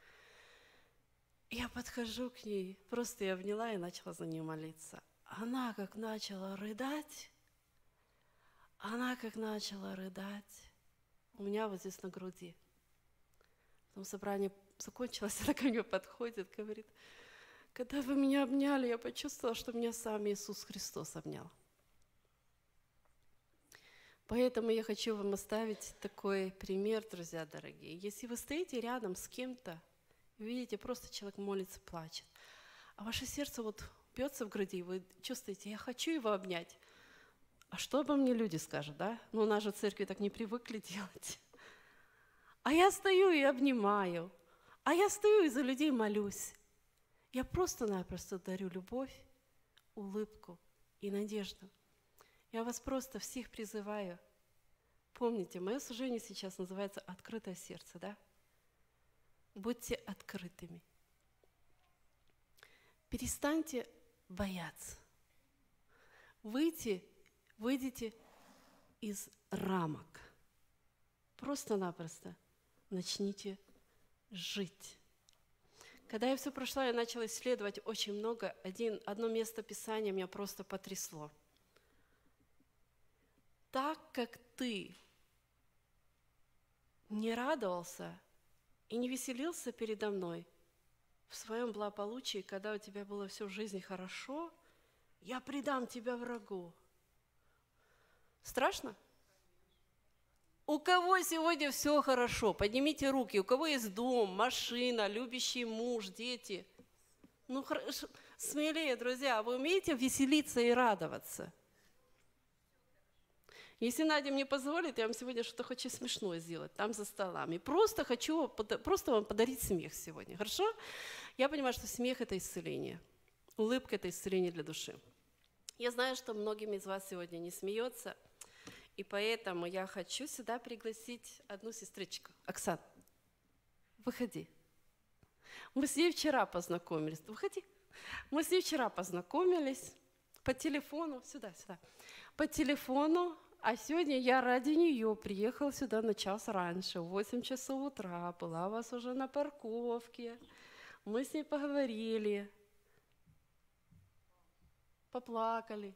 Я подхожу к ней, просто я обняла и начала за нее молиться. Она как начала рыдать, она как начала рыдать у меня вот здесь на груди. Потом собрание закончилось, она ко мне подходит, говорит: когда вы меня обняли, я почувствовала, что меня сам Иисус Христос обнял. Поэтому я хочу вам оставить такой пример, друзья дорогие. Если вы стоите рядом с кем-то, видите, просто человек молится, плачет, а ваше сердце вот бьется в груди, вы чувствуете: я хочу его обнять. А что обо мне люди скажут, да? Ну, у нас же в церкви так не привыкли делать. А я стою и обнимаю, а я стою и за людей молюсь. Я просто-напросто дарю любовь, улыбку и надежду. Я вас просто всех призываю. Помните, мое служение сейчас называется «Открытое сердце», да? Будьте открытыми. Перестаньте бояться. Выйти, выйдите из рамок. Просто-напросто начните жить. Когда я все прошла, я начала исследовать очень много. Один, одно место Писания меня просто потрясло. Так как ты не радовался и не веселился передо мной в своем благополучии, когда у тебя было все в жизни хорошо, я предам тебя врагу. Страшно? У кого сегодня все хорошо? Поднимите руки. У кого есть дом, машина, любящий муж, дети? Ну, хорошо. Смелее, друзья. Вы умеете веселиться и радоваться? Если Надя мне позволит, я вам сегодня что-то хочу смешное сделать там за столами. Просто хочу просто вам подарить смех сегодня. Хорошо? Я понимаю, что смех – это исцеление. Улыбка – это исцеление для души. Я знаю, что многим из вас сегодня не смеется, и поэтому я хочу сюда пригласить одну сестричку. Оксана, выходи. Мы с ней вчера познакомились. Выходи. Мы с ней вчера познакомились по телефону. Сюда, сюда. По телефону. А сегодня я ради нее приехала сюда на час раньше, в восемь часов утра. Была у вас уже на парковке. Мы с ней поговорили. Поплакали.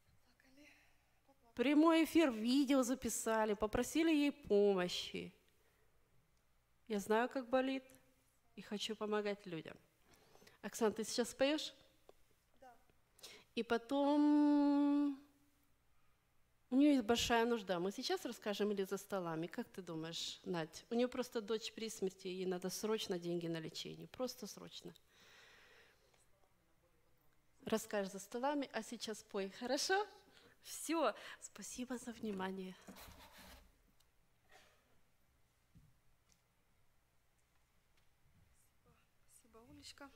Прямой эфир, видео записали, попросили ей помощи. Я знаю, как болит, и хочу помогать людям. Оксана, ты сейчас поешь? Да. И потом У нее есть большая нужда. Мы сейчас расскажем или за столами? Как ты думаешь, Надь? У нее просто дочь при смерти, ей надо срочно деньги на лечение. Просто срочно. Расскажешь за столами, а сейчас пой. Хорошо? Все. Спасибо за внимание. Спасибо, Олечка.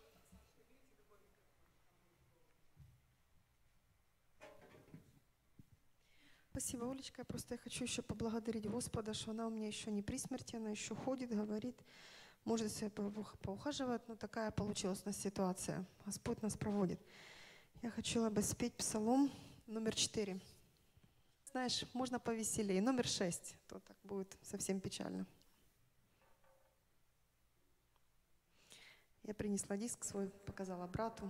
Спасибо, Олечка. Я просто я хочу еще поблагодарить Господа, что она у меня еще не при смерти, она еще ходит, говорит, может себя поухаживать, но такая получилась у нас ситуация. Господь нас проводит. Я хотела бы спеть псалом номер четыре. Знаешь, можно повеселее. Номер шесть, то так будет совсем печально. Я принесла диск свой, показала брату.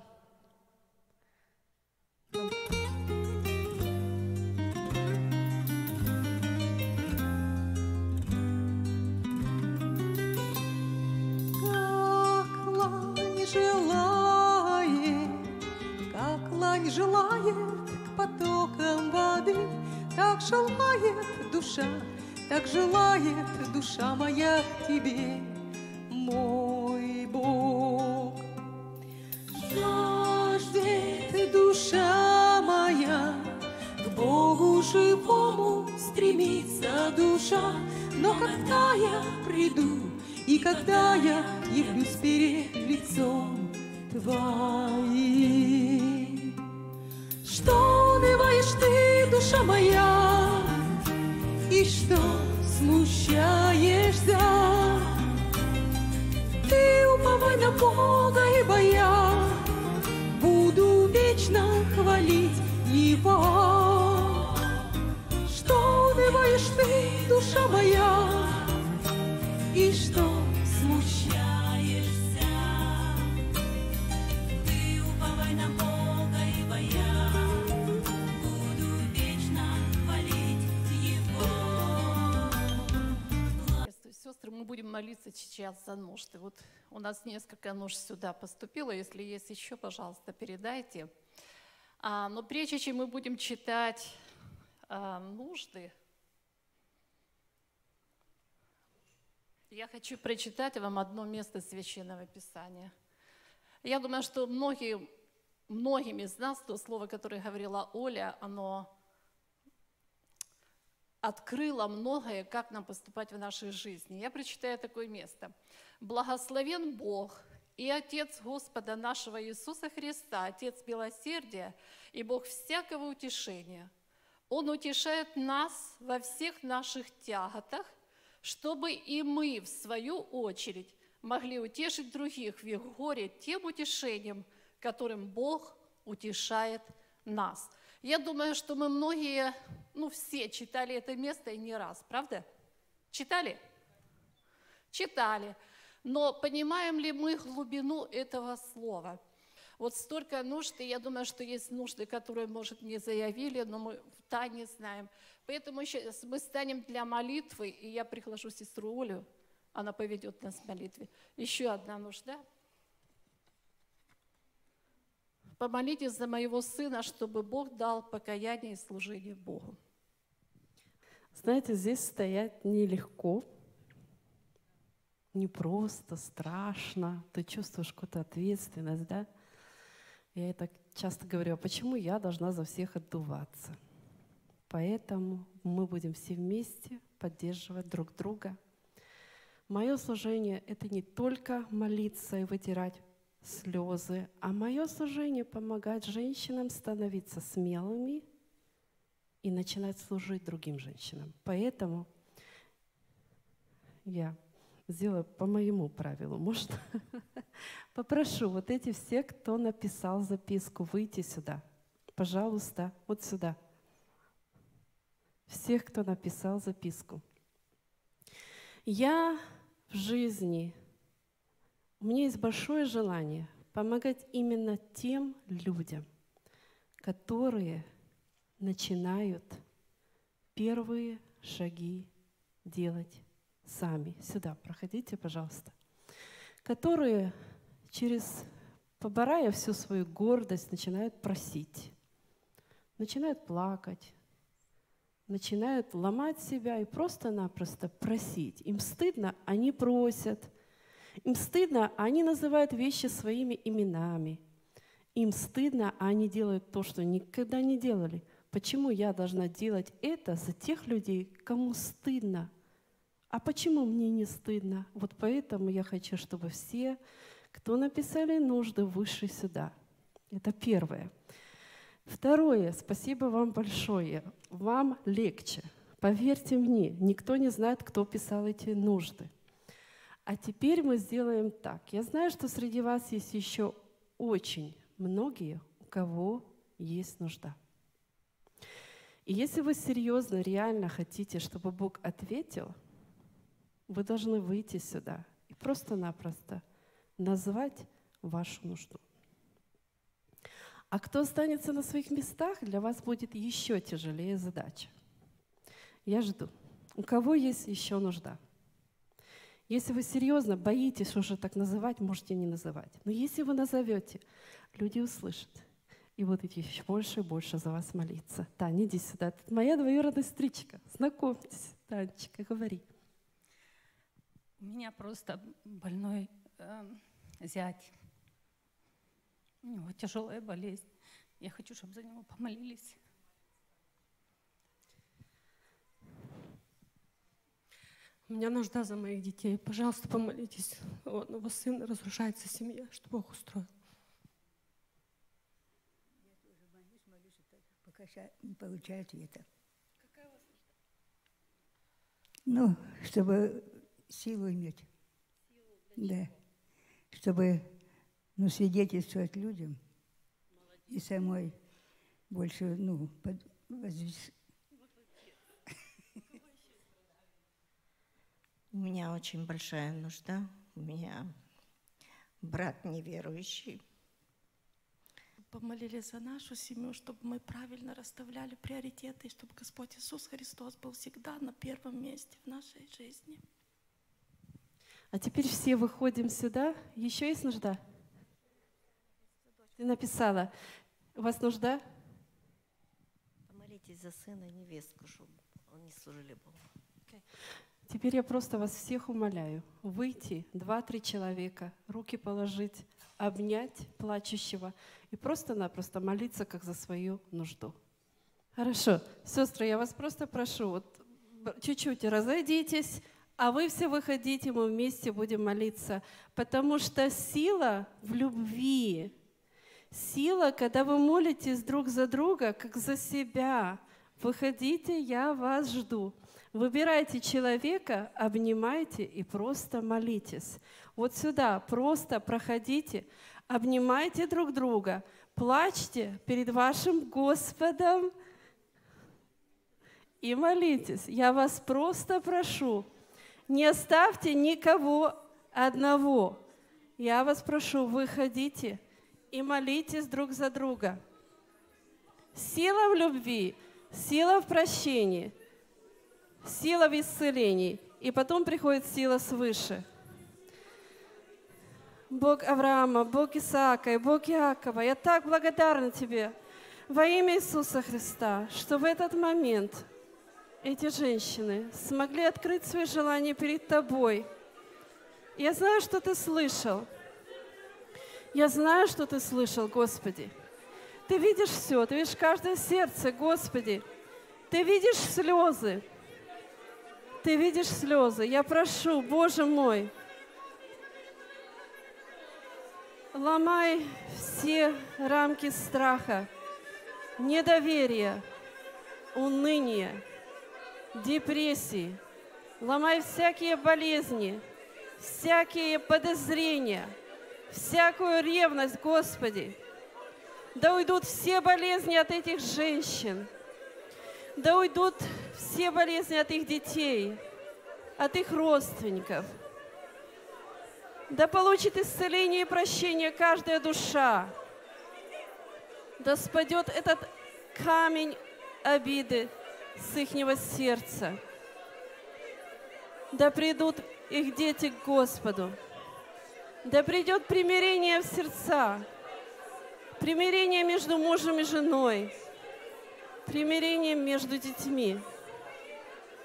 Желает к потокам воды, так желает душа, так желает душа моя к тебе, мой Бог. Жаждет душа моя, к Богу живому стремится душа, но когда я приду и когда я явлюсь перед лицом Твоим, что унываешь ты, душа моя, и что смущаешься? Ты уповай на Бога, ибо я буду вечно хвалить Его. Что унываешь ты, душа моя, и что смущаешься? Ты уповай на Бога, ибо я сестры, мы будем молиться сейчас за нужды. Вот у нас несколько нужд сюда поступило. Если есть еще, пожалуйста, передайте. А, но прежде чем мы будем читать а, нужды, я хочу прочитать вам одно место Священного Писания. Я думаю, что многие, многим из нас то слово, которое говорила Оля, оно открыло многое, как нам поступать в нашей жизни. Я прочитаю такое место. «Благословен Бог и Отец Господа нашего Иисуса Христа, Отец милосердия и Бог всякого утешения. Он утешает нас во всех наших тяготах, чтобы и мы, в свою очередь, могли утешить других в их горе тем утешением, которым Бог утешает нас». Я думаю, что мы многие, ну все читали это место и не раз, правда? Читали? Читали. Но понимаем ли мы глубину этого слова? Вот столько нужд, и я думаю, что есть нужды, которые, может, не заявили, но мы в тайне знаем. Поэтому сейчас мы станем для молитвы, и я приглашу сестру Олю, она поведет нас в молитве. Еще одна нужда. Помолитесь за моего сына, чтобы Бог дал покаяние и служение Богу. Знаете, здесь стоять нелегко, не просто, страшно. Ты чувствуешь какую-то ответственность, да? Я это часто говорю, а почему я должна за всех отдуваться? Поэтому мы будем все вместе поддерживать друг друга. Мое служение — это не только молиться и вытирать слезы, а мое служение — помогать женщинам становиться смелыми и начинать служить другим женщинам. Поэтому я сделаю по моему правилу. Можно? Попрошу вот эти все, кто написал записку, выйти сюда. Пожалуйста, вот сюда. Всех, кто написал записку. Я в жизни... У меня есть большое желание помогать именно тем людям, которые начинают первые шаги делать сами. Сюда проходите, пожалуйста. Которые через, поборая всю свою гордость, начинают просить, начинают плакать, начинают ломать себя и просто-напросто просить. Им стыдно, они просят. Им стыдно, они называют вещи своими именами. Им стыдно, а они делают то, что никогда не делали. Почему я должна делать это за тех людей, кому стыдно? А почему мне не стыдно? Вот поэтому я хочу, чтобы все, кто написали нужды, вышли сюда. Это первое. Второе. Спасибо вам большое. Вам легче. Поверьте мне, никто не знает, кто писал эти нужды. А теперь мы сделаем так. Я знаю, что среди вас есть еще очень многие, у кого есть нужда. И если вы серьезно, реально хотите, чтобы Бог ответил, вы должны выйти сюда и просто-напросто назвать вашу нужду. А кто останется на своих местах, для вас будет еще тяжелее задача. Я жду. У кого есть еще нужда? Если вы серьезно боитесь уже так называть, можете не называть. Но если вы назовете, люди услышат и будут еще больше и больше за вас молиться. Таня, иди сюда. Это моя двоюродная сестричка. Знакомьтесь, Танечка, говори. У меня просто больной э, зять. У него тяжелая болезнь. Я хочу, чтобы за него помолились. У меня нужда за моих детей. Пожалуйста, помолитесь. У одного сына разрушается семья, что Бог устроил. Я тоже молюсь, молюсь, пока не получаю ответа. Какая у вас нужда? Ну, чтобы силу иметь. Силу для да. Чтобы ну, свидетельствовать людям. Молодец. И самой больше ну, под, возвис... У меня очень большая нужда. У меня брат неверующий. Помолились за нашу семью, чтобы мы правильно расставляли приоритеты, и чтобы Господь Иисус Христос был всегда на первом месте в нашей жизни. А теперь все выходим сюда. Еще есть нужда? Ты написала. У вас нужда? Помолитесь за сына и невестку, чтобы они служили Богу. Okay. Теперь я просто вас всех умоляю выйти, два-три человека, руки положить, обнять плачущего и просто-напросто молиться, как за свою нужду. Хорошо. Сестры, я вас просто прошу, вот чуть-чуть разойдитесь, а вы все выходите, мы вместе будем молиться, потому что сила в любви, сила, когда вы молитесь друг за друга, как за себя. Выходите, я вас жду. Выбирайте человека, обнимайте и просто молитесь. Вот сюда просто проходите, обнимайте друг друга, плачьте перед вашим Господом и молитесь. Я вас просто прошу, не оставьте никого одного. Я вас прошу, выходите и молитесь друг за друга. Сила в любви, сила в прощении, сила в исцелении. И потом приходит сила свыше. Бог Авраама, Бог Исаака и Бог Иакова, я так благодарна Тебе во имя Иисуса Христа, что в этот момент эти женщины смогли открыть свои желания перед Тобой. Я знаю, что Ты слышал. Я знаю, что Ты слышал, Господи. Ты видишь все, Ты видишь каждое сердце, Господи. Ты видишь слезы. Ты видишь слезы. Я прошу, Боже мой, ломай все рамки страха, недоверия, уныния, депрессии. Ломай всякие болезни, всякие подозрения, всякую ревность, Господи. Да уйдут все болезни от этих женщин. Да уйдут все болезни от их детей, от их родственников. Да получит исцеление и прощение каждая душа. Да спадет этот камень обиды с ихнего сердца. Да придут их дети к Господу. Да придет примирение в сердца. Примирение между мужем и женой. Примирение между детьми.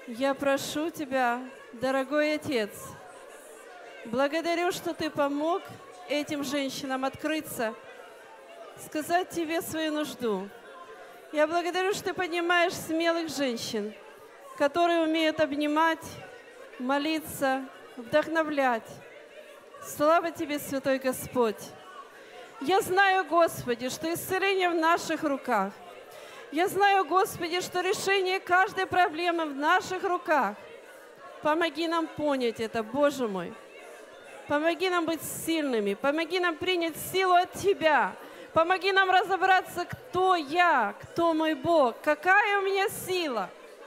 Я прошу Тебя, дорогой Отец, благодарю, что Ты помог этим женщинам открыться, сказать Тебе свою нужду. Я благодарю, что Ты поднимаешь смелых женщин, которые умеют обнимать, молиться, вдохновлять. Слава Тебе, Святой Господь! Я знаю, Господи, что исцеление в наших руках. Я знаю, Господи, что решение каждой проблемы в наших руках. Помоги нам понять это, Боже мой. Помоги нам быть сильными, помоги нам принять силу от Тебя. Помоги нам разобраться, кто я, кто мой Бог, какая у меня сила.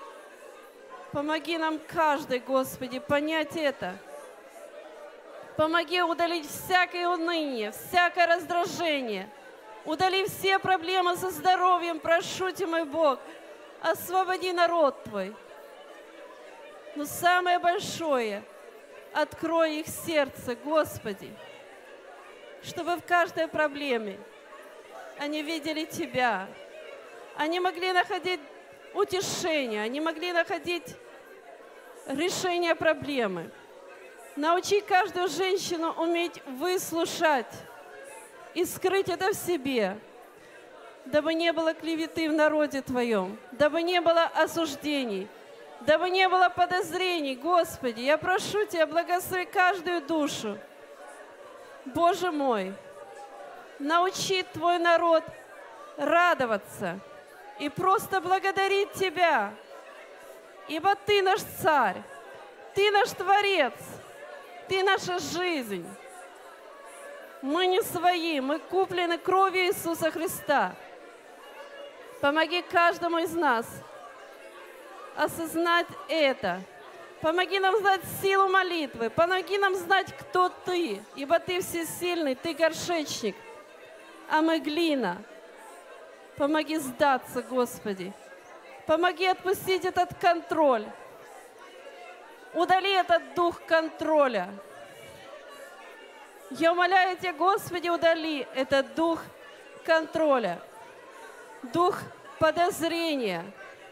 Помоги нам каждый, Господи, понять это. Помоги удалить всякое уныние, всякое раздражение. Удали все проблемы со здоровьем, прошу Тебя, мой Бог. Освободи народ Твой. Но самое большое, открой их сердце, Господи, чтобы в каждой проблеме они видели Тебя. Они могли находить утешение, они могли находить решение проблемы. Научи каждую женщину уметь выслушать и скрыть это в себе, дабы не было клеветы в народе Твоем, дабы не было осуждений, дабы не было подозрений. Господи, я прошу Тебя, благослови каждую душу. Боже мой, научи Твой народ радоваться и просто благодарить Тебя, ибо Ты наш Царь, Ты наш Творец, Ты наша жизнь. Мы не свои, мы куплены кровью Иисуса Христа. Помоги каждому из нас осознать это. Помоги нам знать силу молитвы. Помоги нам знать, кто Ты, ибо Ты всесильный, Ты горшечник, а мы глина. Помоги сдаться, Господи. Помоги отпустить этот контроль. Удали этот дух контроля. Я умоляю Тебя, Господи, удали этот дух контроля, дух подозрения.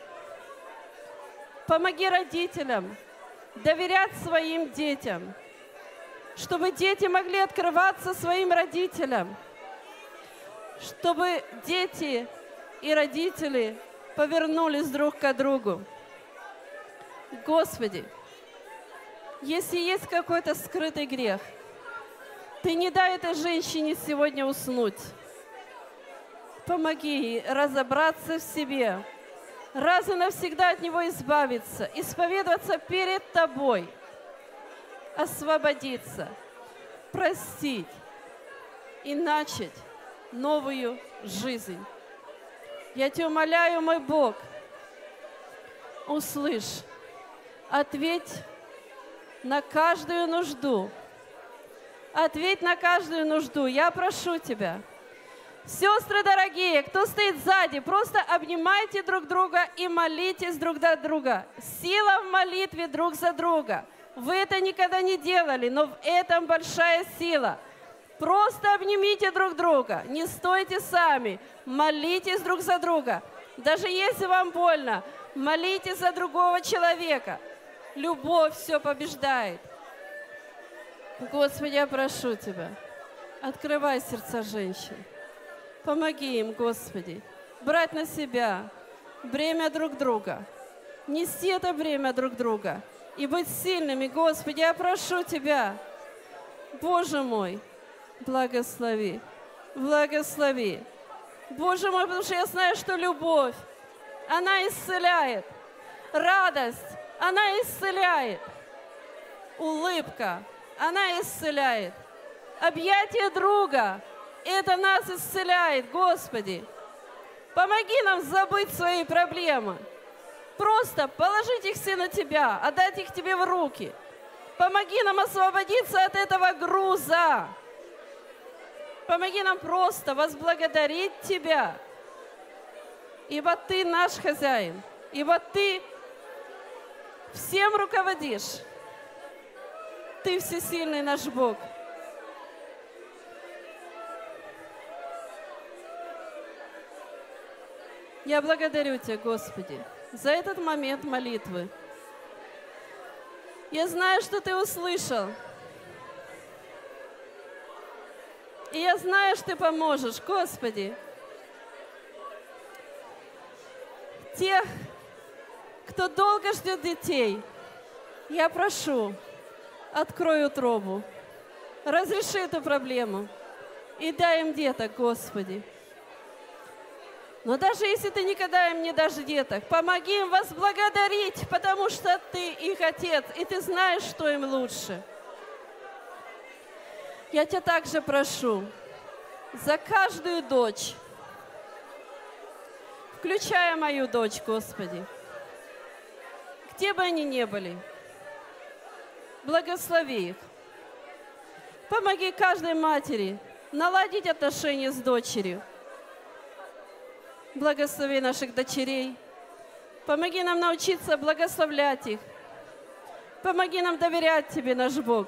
Помоги родителям доверять своим детям, чтобы дети могли открываться своим родителям, чтобы дети и родители повернулись друг к другу. Господи, если есть какой-то скрытый грех, Ты не дай этой женщине сегодня уснуть. Помоги ей разобраться в себе, раз и навсегда от него избавиться, исповедоваться перед Тобой, освободиться, простить и начать новую жизнь. Я Тебя умоляю, мой Бог, услышь, ответь на каждую нужду. Ответь на каждую нужду. Я прошу Тебя. Сестры дорогие, кто стоит сзади, просто обнимайте друг друга и молитесь друг за друга. Сила в молитве друг за друга. Вы это никогда не делали, но в этом большая сила. Просто обнимите друг друга, не стойте сами, молитесь друг за друга. Даже если вам больно, молитесь за другого человека. Любовь все побеждает. Господи, я прошу Тебя, открывай сердца женщин. Помоги им, Господи, брать на себя бремя друг друга, нести это бремя друг друга и быть сильными. Господи, я прошу Тебя, Боже мой, благослови, благослови. Боже мой, потому что я знаю, что любовь, она исцеляет, радость, она исцеляет, улыбка, она исцеляет. Объятие друга, это нас исцеляет, Господи. Помоги нам забыть свои проблемы. Просто положить их все на Тебя, отдать их Тебе в руки. Помоги нам освободиться от этого груза. Помоги нам просто возблагодарить Тебя, ибо Ты наш хозяин, ибо Ты всем руководишь. Ты всесильный наш Бог. Я благодарю Тебя, Господи, за этот момент молитвы. Я знаю, что Ты услышал. И я знаю, что Ты поможешь, Господи. Тех, кто долго ждет детей, я прошу, открой утробу, разреши эту проблему и дай им деток, Господи. Но даже если Ты никогда им не дашь деток, помоги им вас благодарить, потому что Ты их Отец, и Ты знаешь, что им лучше. Я Тебя также прошу за каждую дочь, включая мою дочь, Господи, где бы они ни были, благослови их. Помоги каждой матери наладить отношения с дочерью. Благослови наших дочерей. Помоги нам научиться благословлять их. Помоги нам доверять Тебе, наш Бог.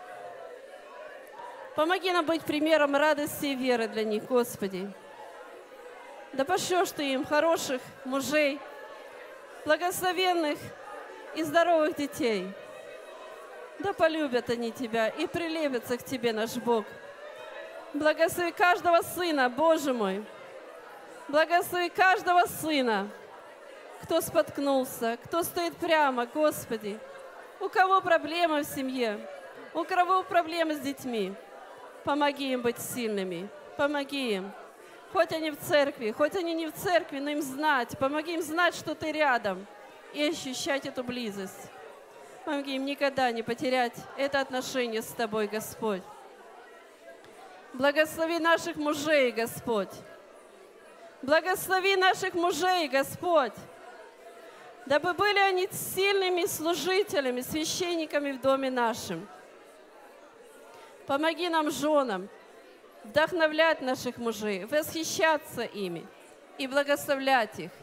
Помоги нам быть примером радости и веры для них, Господи. Да пошлешь Ты им хороших мужей, благословенных и здоровых детей. Да полюбят они Тебя и прилепятся к Тебе, наш Бог. Благослови каждого сына, Боже мой. Благослови каждого сына, кто споткнулся, кто стоит прямо, Господи. У кого проблемы в семье, у кого проблемы с детьми. Помоги им быть сильными, помоги им. Хоть они в церкви, хоть они не в церкви, но им знать, помоги им знать, что Ты рядом, и ощущать эту близость. Помоги им никогда не потерять это отношение с Тобой, Господь. Благослови наших мужей, Господь. Благослови наших мужей, Господь. Дабы были они сильными служителями, священниками в доме нашем. Помоги нам, женам, вдохновлять наших мужей, восхищаться ими и благословлять их.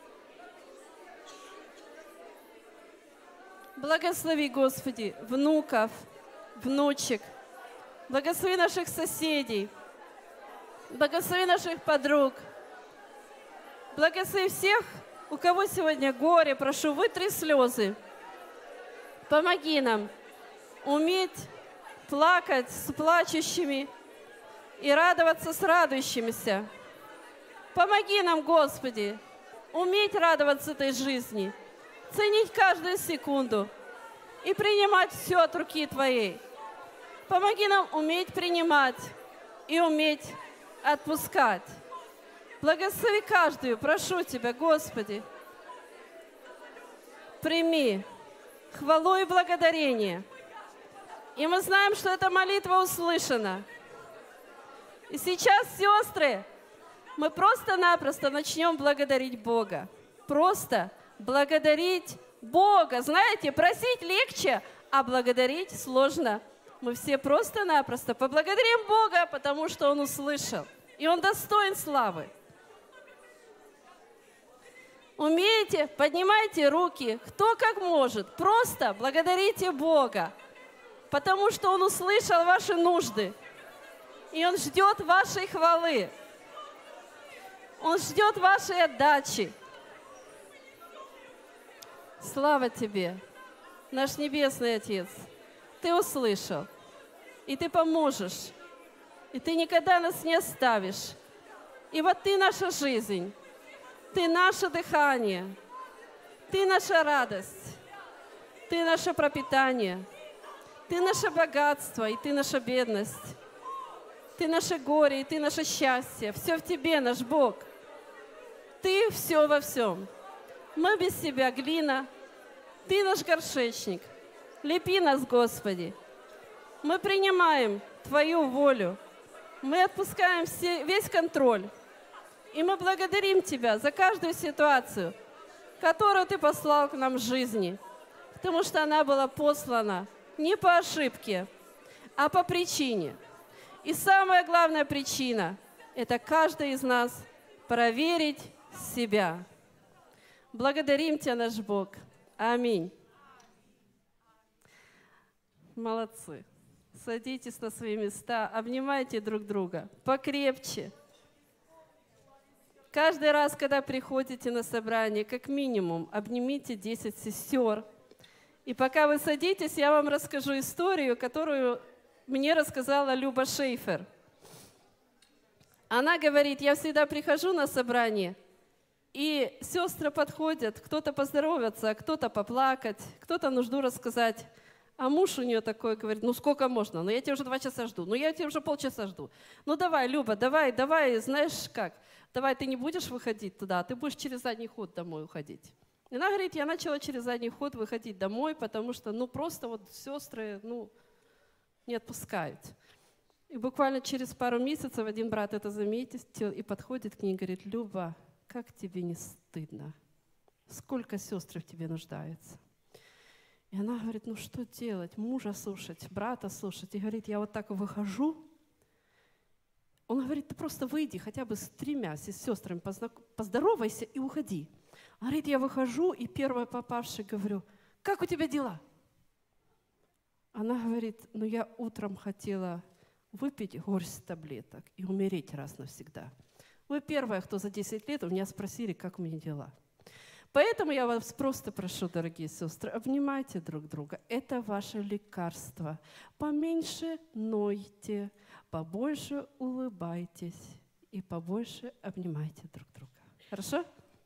Благослови, Господи, внуков, внучек. Благослови наших соседей. Благослови наших подруг. Благослови всех, у кого сегодня горе. Прошу, вытри слезы. Помоги нам уметь плакать с плачущими и радоваться с радующимися. Помоги нам, Господи, уметь радоваться этой жизни, ценить каждую секунду и принимать все от руки Твоей. Помоги нам уметь принимать и уметь отпускать. Благослови каждую, прошу Тебя, Господи. Прими хвалу и благодарение. И мы знаем, что эта молитва услышана. И сейчас, сестры, мы просто-напросто начнем благодарить Бога. Просто благодарить Бога. Знаете, просить легче, а благодарить сложно. Мы все просто-напросто поблагодарим Бога, потому что Он услышал. И Он достоин славы. Умеете? Поднимайте руки, кто как может. Просто благодарите Бога, потому что Он услышал ваши нужды. И Он ждет вашей хвалы. Он ждет вашей отдачи. Слава Тебе, наш Небесный Отец. Ты услышал, и Ты поможешь, и Ты никогда нас не оставишь. И вот Ты наша жизнь, Ты наше дыхание, Ты наша радость, Ты наше пропитание, Ты наше богатство, и Ты наша бедность. Ты наше горе, и Ты наше счастье. Все в Тебе, наш Бог. Ты все во всем. Мы без Тебя глина, Ты наш горшечник. Лепи нас, Господи. Мы принимаем Твою волю. Мы отпускаем все, весь контроль. И мы благодарим Тебя за каждую ситуацию, которую Ты послал к нам в жизни. Потому что она была послана не по ошибке, а по причине. И самая главная причина – это каждый из нас проверить себя. Благодарим Тебя, наш Бог. Аминь. Молодцы. Садитесь на свои места, обнимайте друг друга покрепче. Каждый раз, когда приходите на собрание, как минимум обнимите десять сестер И пока вы садитесь, я вам расскажу историю, которую мне рассказала Люба Шейфер. Она говорит, я всегда прихожу на собрание, и сестры подходят, кто-то поздороваться, кто-то поплакать, кто-то нужду рассказать. А муж у нее такой говорит, ну сколько можно? Ну я тебя уже два часа жду, ну я тебя уже полчаса жду. Ну давай, Люба, давай, давай, знаешь как? Давай, ты не будешь выходить туда, ты будешь через задний ход домой уходить. И она говорит, я начала через задний ход выходить домой, потому что, ну просто вот сестры, ну, не отпускают. И буквально через пару месяцев один брат это заметил и подходит к ней и говорит, Люба, как тебе не стыдно? Сколько сестр в тебе нуждается? И она говорит, ну что делать? Мужа слушать, брата слушать. И говорит, я вот так выхожу. Он говорит, ты просто выйди хотя бы с тремя, с сестрами, поздоровайся и уходи. Она говорит, я выхожу, и первая попавшая говорю, как у тебя дела? Она говорит, ну я утром хотела выпить горсть таблеток и умереть раз навсегда. Вы первая, кто за десять лет у меня спросили, как у меня дела. Поэтому я вас просто прошу, дорогие сестры, обнимайте друг друга. Это ваше лекарство. Поменьше нойте, побольше улыбайтесь и побольше обнимайте друг друга. Хорошо?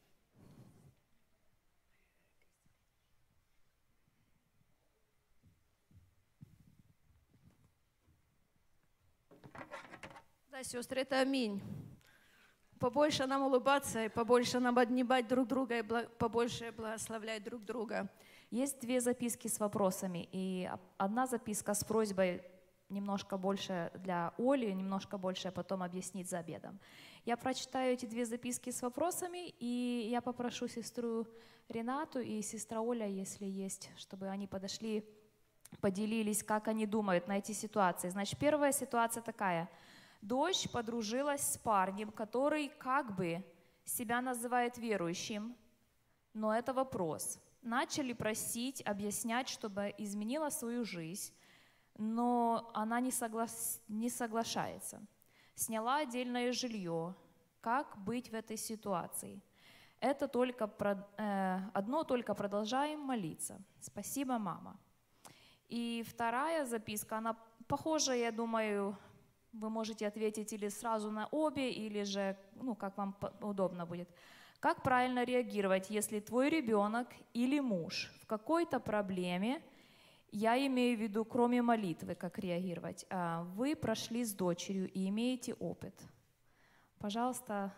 Да, сестры, это аминь. Побольше нам улыбаться, и побольше нам обнимать друг друга, и побольше благословлять друг друга. Есть две записки с вопросами, и одна записка с просьбой немножко больше для Оли, немножко больше, а потом объяснить за обедом. Я прочитаю эти две записки с вопросами, и я попрошу сестру Ренату и сестра Оля, если есть, чтобы они подошли, поделились, как они думают на эти ситуации. Значит, первая ситуация такая. Дочь подружилась с парнем, который как бы себя называет верующим, но это вопрос. Начали просить, объяснять, чтобы изменила свою жизнь, но она не, согла... не соглашается. Сняла отдельное жилье. Как быть в этой ситуации? Это только про... э, одно только продолжаем молиться. Спасибо, мама. И вторая записка, она похожа, я думаю, вы можете ответить или сразу на обе, или же, ну, как вам удобно будет. Как правильно реагировать, если твой ребенок или муж в какой-то проблеме, я имею в виду, кроме молитвы, как реагировать, вы прошли с дочерью и имеете опыт? Пожалуйста,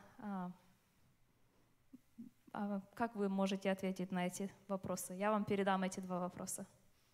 как вы можете ответить на эти вопросы? Я вам передам эти два вопроса.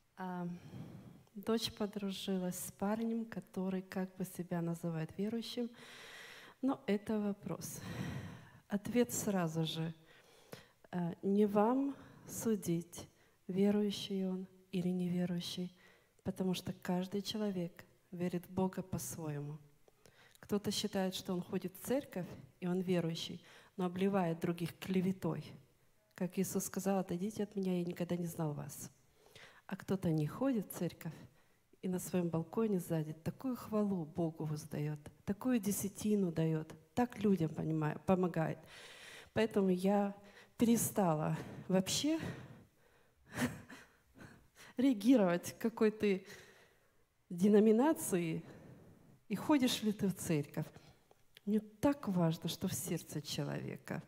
Дочь подружилась с парнем, который как бы себя называет верующим, но это вопрос. Ответ сразу же. Не вам судить, верующий он или неверующий, потому что каждый человек верит в Бога по-своему. Кто-то считает, что он ходит в церковь, и он верующий, но обливает других клеветой. Как Иисус сказал, отойдите от меня, я никогда не знал вас. А кто-то не ходит в церковь и на своем балконе сзади такую хвалу Богу воздает, такую десятину дает, так людям понимаю, помогает. Поэтому я перестала вообще реагировать к какой-то деноминации и ходишь ли ты в церковь. Мне так важно, что в сердце человека.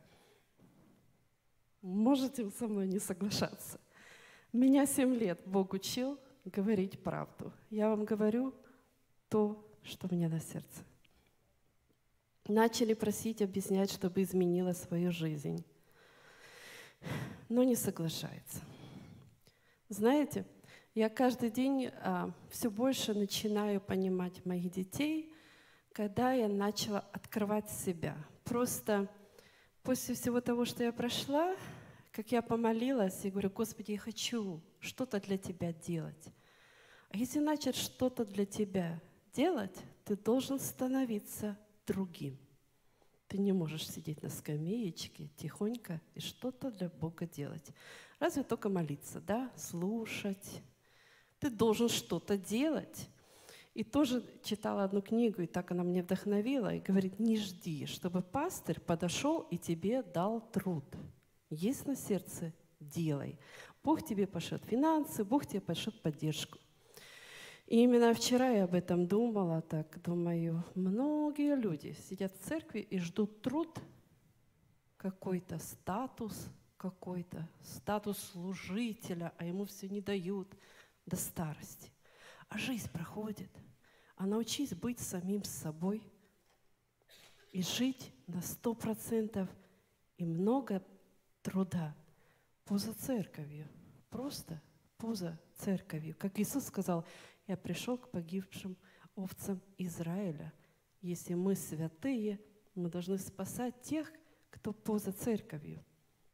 Можете вы со мной не соглашаться. Меня семь лет Бог учил говорить правду. Я вам говорю то, что у меня на сердце. Начали просить, объяснять, чтобы изменила свою жизнь. Но не соглашается. Знаете, я каждый день а, все больше начинаю понимать моих детей, когда я начала открывать себя. Просто после всего того, что я прошла, как я помолилась, и говорю, Господи, я хочу что-то для Тебя делать. А если начать что-то для Тебя делать, ты должен становиться другим. Ты не можешь сидеть на скамеечке тихонько и что-то для Бога делать. Разве только молиться, да? Слушать. Ты должен что-то делать. И тоже читала одну книгу, и так она меня вдохновила, и говорит, не жди, чтобы пастырь подошел и тебе дал труд. Есть на сердце — делай. Бог тебе пошлет финансы, Бог тебе пошлет поддержку. И именно вчера я об этом думала, так думаю, многие люди сидят в церкви и ждут труд, какой-то статус, какой-то статус служителя, а ему все не дают до старости. А жизнь проходит. А научись быть самим собой и жить на сто процентов и много труда поза церковью. Просто поза церковью. Как Иисус сказал, я пришел к погибшим овцам Израиля. Если мы святые, мы должны спасать тех, кто поза церковью.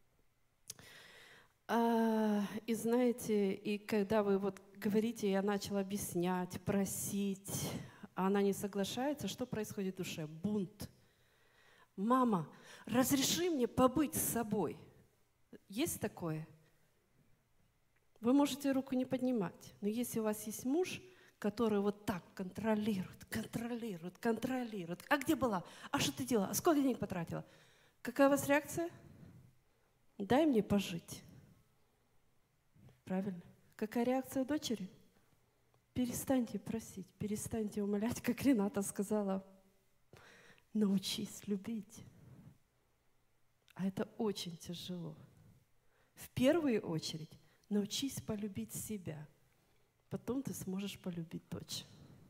А, и знаете, и когда вы вот говорите, я начала объяснять, просить, а она не соглашается, что происходит в душе? Бунт. Мама, разреши мне побыть с собой. Есть такое? Вы можете руку не поднимать, но если у вас есть муж, который вот так контролирует, контролирует, контролирует. А где была? А что ты делала? А сколько денег потратила? Какая у вас реакция? Дай мне пожить. Правильно? Какая реакция у дочери? Перестаньте просить, перестаньте умолять, как Рената сказала. Научись любить. А это очень тяжело. В первую очередь научись полюбить себя. Потом ты сможешь полюбить дочь.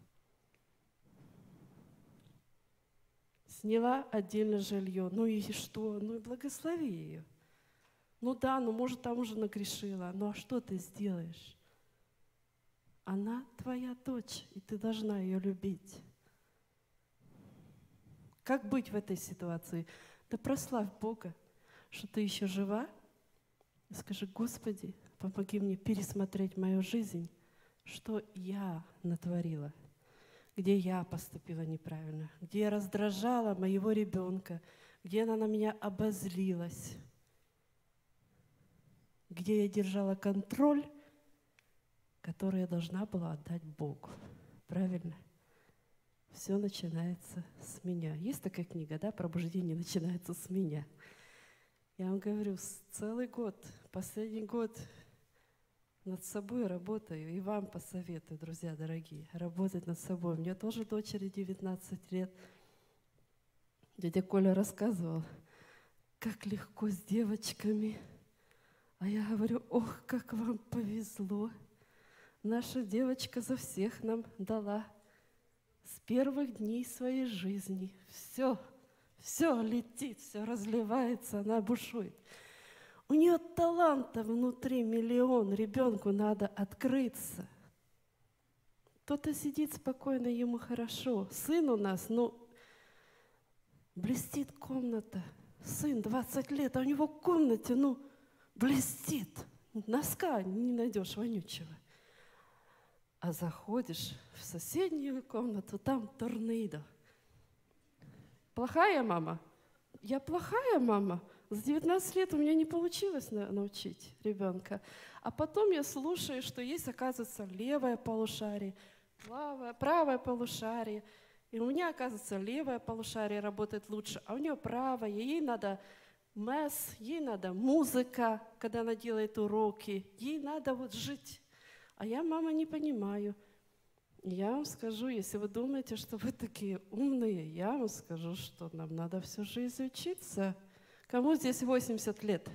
Сняла отдельно жилье. Ну и что? Ну и благослови ее. Ну да, ну может там уже нагрешила. Ну а что ты сделаешь? Она твоя дочь, и ты должна ее любить. Как быть в этой ситуации? Да прославь Бога, что ты еще жива. И скажи, Господи, помоги мне пересмотреть мою жизнь, что я натворила, где я поступила неправильно, где я раздражала моего ребенка, где она на меня обозлилась, где я держала контроль, который я должна была отдать Богу. Правильно? Все начинается с меня. Есть такая книга, да, «Пробуждение начинается с меня». Я вам говорю, целый год, последний год над собой работаю, и вам посоветую, друзья дорогие, работать над собой. У меня тоже дочери девятнадцать лет. Дядя Коля рассказывал, как легко с девочками. А я говорю, ох, как вам повезло. Наша девочка за всех нам дала с первых дней своей жизни. Все, все летит, все разливается, она бушует. У нее таланта внутри миллион, ребенку надо открыться. Кто-то сидит спокойно, ему хорошо. Сын у нас, ну, блестит комната. Сын, двадцать лет, а у него в комнате, ну, блестит. Носка не найдешь вонючего. А заходишь в соседнюю комнату, там торнадо. Плохая мама? Я плохая мама. За девятнадцать лет у меня не получилось научить ребенка. А потом я слушаю, что есть, оказывается, левое полушарие, правое, правое полушарие. И у меня, оказывается, левое полушарие работает лучше, а у нее правое. Ей надо мэс, ей надо музыка, когда она делает уроки. Ей надо вот жить. А я, мама, не понимаю. Я вам скажу, если вы думаете, что вы такие умные, я вам скажу, что нам надо всю жизнь учиться. Кому здесь восемьдесят лет?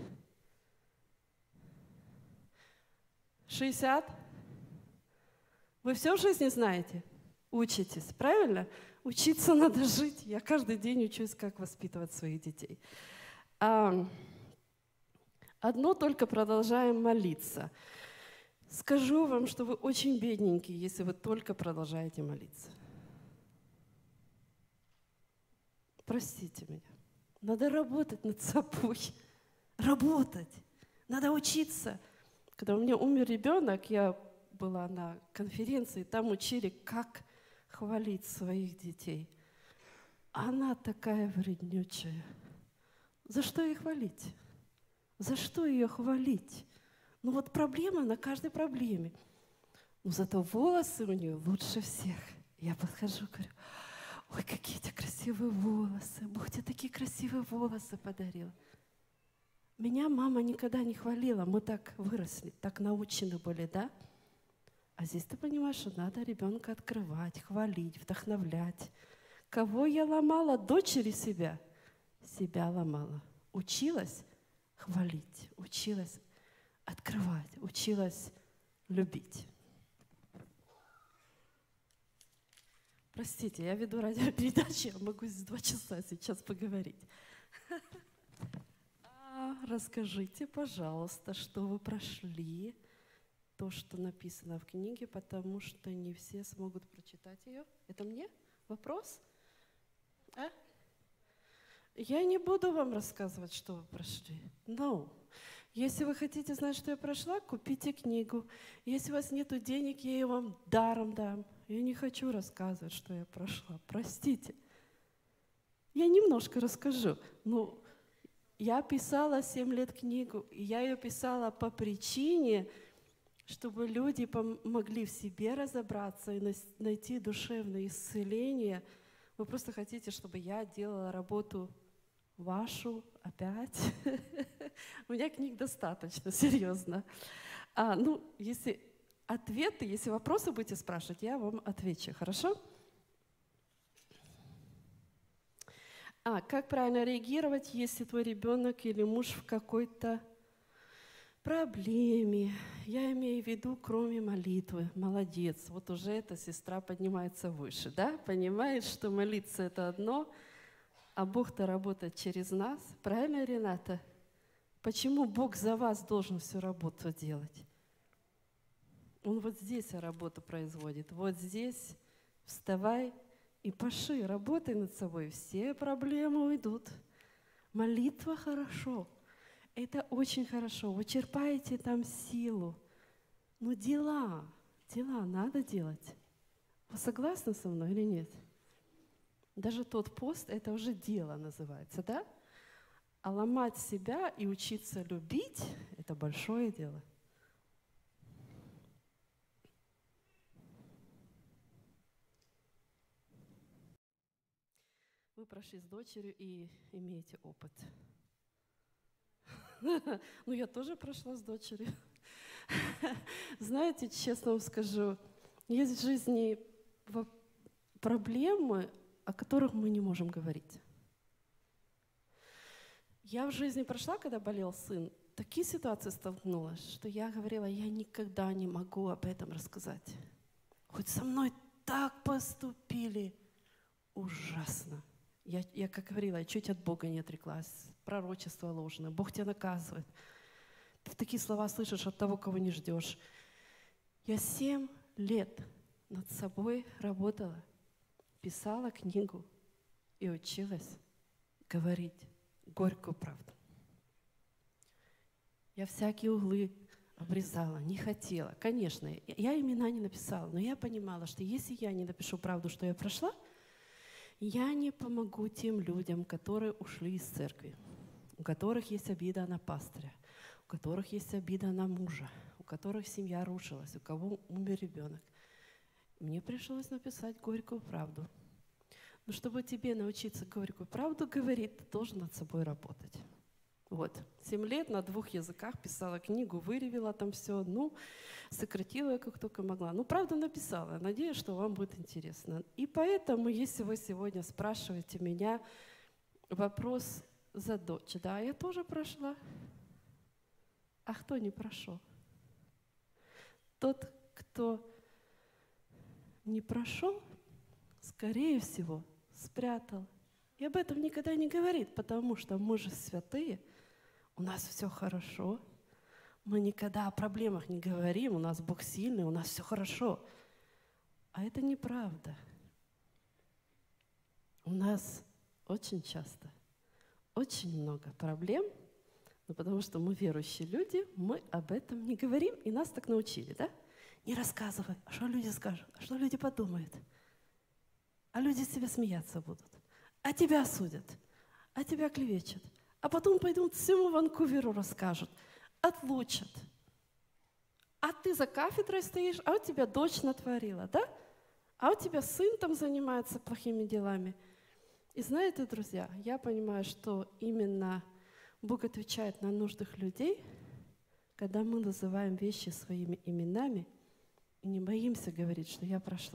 шестьдесят? Вы все в жизни знаете? Учитесь, правильно? Учиться надо жить. Я каждый день учусь, как воспитывать своих детей. А, одно только продолжаем молиться. Скажу вам, что вы очень бедненькие, если вы только продолжаете молиться. Простите меня. Надо работать над собой. Работать. Надо учиться. Когда у меня умер ребенок, я была на конференции, там учили, как хвалить своих детей. Она такая вреднючая. За что ее хвалить? За что ее хвалить? Ну вот проблема на каждой проблеме. Но зато волосы у нее лучше всех. Я подхожу, говорю, ой, какие у тебя красивые волосы. Бог тебе такие красивые волосы подарил. Меня мама никогда не хвалила, мы так выросли, так научены были, да? А здесь ты понимаешь, что надо ребенка открывать, хвалить, вдохновлять. Кого я ломала? Дочери себя. Себя ломала. Училась хвалить, училась открывать, училась любить. Простите, я веду радиопередачу, я могу здесь два часа сейчас поговорить. А, расскажите, пожалуйста, что вы прошли, то, что написано в книге, потому что не все смогут прочитать ее. Это мне вопрос? А? Я не буду вам рассказывать, что вы прошли. No. Если вы хотите знать, что я прошла, купите книгу. Если у вас нет денег, я ее вам даром дам. Я не хочу рассказывать, что я прошла. Простите. Я немножко расскажу. Ну, я писала семь лет книгу, и я ее писала по причине, чтобы люди помогли в себе разобраться и найти душевное исцеление. Вы просто хотите, чтобы я делала работу вашу опять? У меня книг достаточно, серьезно. А, ну, если ответы, если вопросы будете спрашивать, я вам отвечу, хорошо? А, как правильно реагировать, если твой ребенок или муж в какой-то проблеме? Я имею в виду, кроме молитвы. Молодец, вот уже эта сестра поднимается выше, да? Понимает, что молиться — это одно, а Бог-то работает через нас. Правильно, Рената? Почему Бог за вас должен всю работу делать? Он вот здесь работу производит, вот здесь. Вставай и паши, работай над собой, все проблемы уйдут. Молитва хорошо, это очень хорошо, вы черпаете там силу. Но дела, дела надо делать. Вы согласны со мной или нет? Даже тот пост — это уже дело называется, да? А ломать себя и учиться любить — это большое дело. Вы прошли с дочерью и имеете опыт. Ну, я тоже прошла с дочерью. Знаете, честно вам скажу, есть в жизни проблемы, о которых мы не можем говорить. Я в жизни прошла, когда болел сын, такие ситуации столкнулась, что я говорила, я никогда не могу об этом рассказать. Хоть со мной так поступили ужасно. Я, я, как говорила, я чуть от Бога не отреклась. Пророчество ложное. Бог тебя наказывает. Ты такие слова слышишь от того, кого не ждешь. Я семь лет над собой работала, писала книгу и училась говорить горькую правду. Я всякие углы обрезала, не хотела. Конечно, я имена не написала, но я понимала, что если я не напишу правду, что я прошла, я не помогу тем людям, которые ушли из церкви, у которых есть обида на пастыря, у которых есть обида на мужа, у которых семья рушилась, у кого умер ребенок. Мне пришлось написать горькую правду. Но чтобы тебе научиться горькую правду говорить, ты должен над собой работать. Вот, семь лет на двух языках писала книгу, выревела там все, ну, сократила я как только могла. Ну, правда, написала, надеюсь, что вам будет интересно. И поэтому, если вы сегодня спрашиваете меня вопрос за дочь, да, я тоже прошла. А кто не прошел? Тот, кто не прошел, скорее всего, спрятал. И об этом никогда не говорит, потому что мы же святые, у нас все хорошо. Мы никогда о проблемах не говорим, у нас Бог сильный, у нас все хорошо. А это неправда. У нас очень часто очень много проблем, но потому что мы верующие люди, мы об этом не говорим, и нас так научили, да? Не рассказывай, а что люди скажут, а что люди подумают. А люди с тебя смеяться будут, а тебя осудят, а тебя клевечат. А потом пойдут всему Ванкуверу расскажут, отлучат. А ты за кафедрой стоишь, а у тебя дочь натворила, да? А у тебя сын там занимается плохими делами. И знаете, друзья, я понимаю, что именно Бог отвечает на нуждах людей, когда мы называем вещи своими именами и не боимся говорить, что я прошла.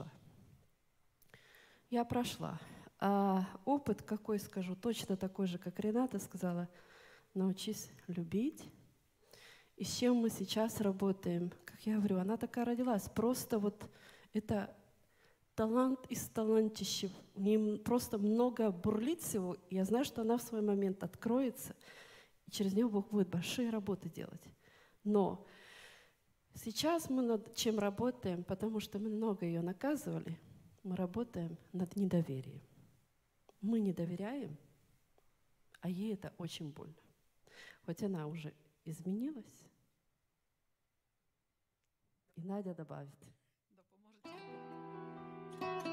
Я прошла. А опыт, какой скажу, точно такой же, как Рената сказала, научись любить. И с чем мы сейчас работаем, как я говорю, она такая родилась. Просто вот это талант из талантища. У нее просто много бурлит всего. И я знаю, что она в свой момент откроется, и через нее Бог будет большие работы делать. Но сейчас мы над чем работаем, потому что мы много ее наказывали, мы работаем над недоверием. Мы не доверяем, а ей это очень больно. Хоть она уже изменилась, и Надя добавит. Да поможете.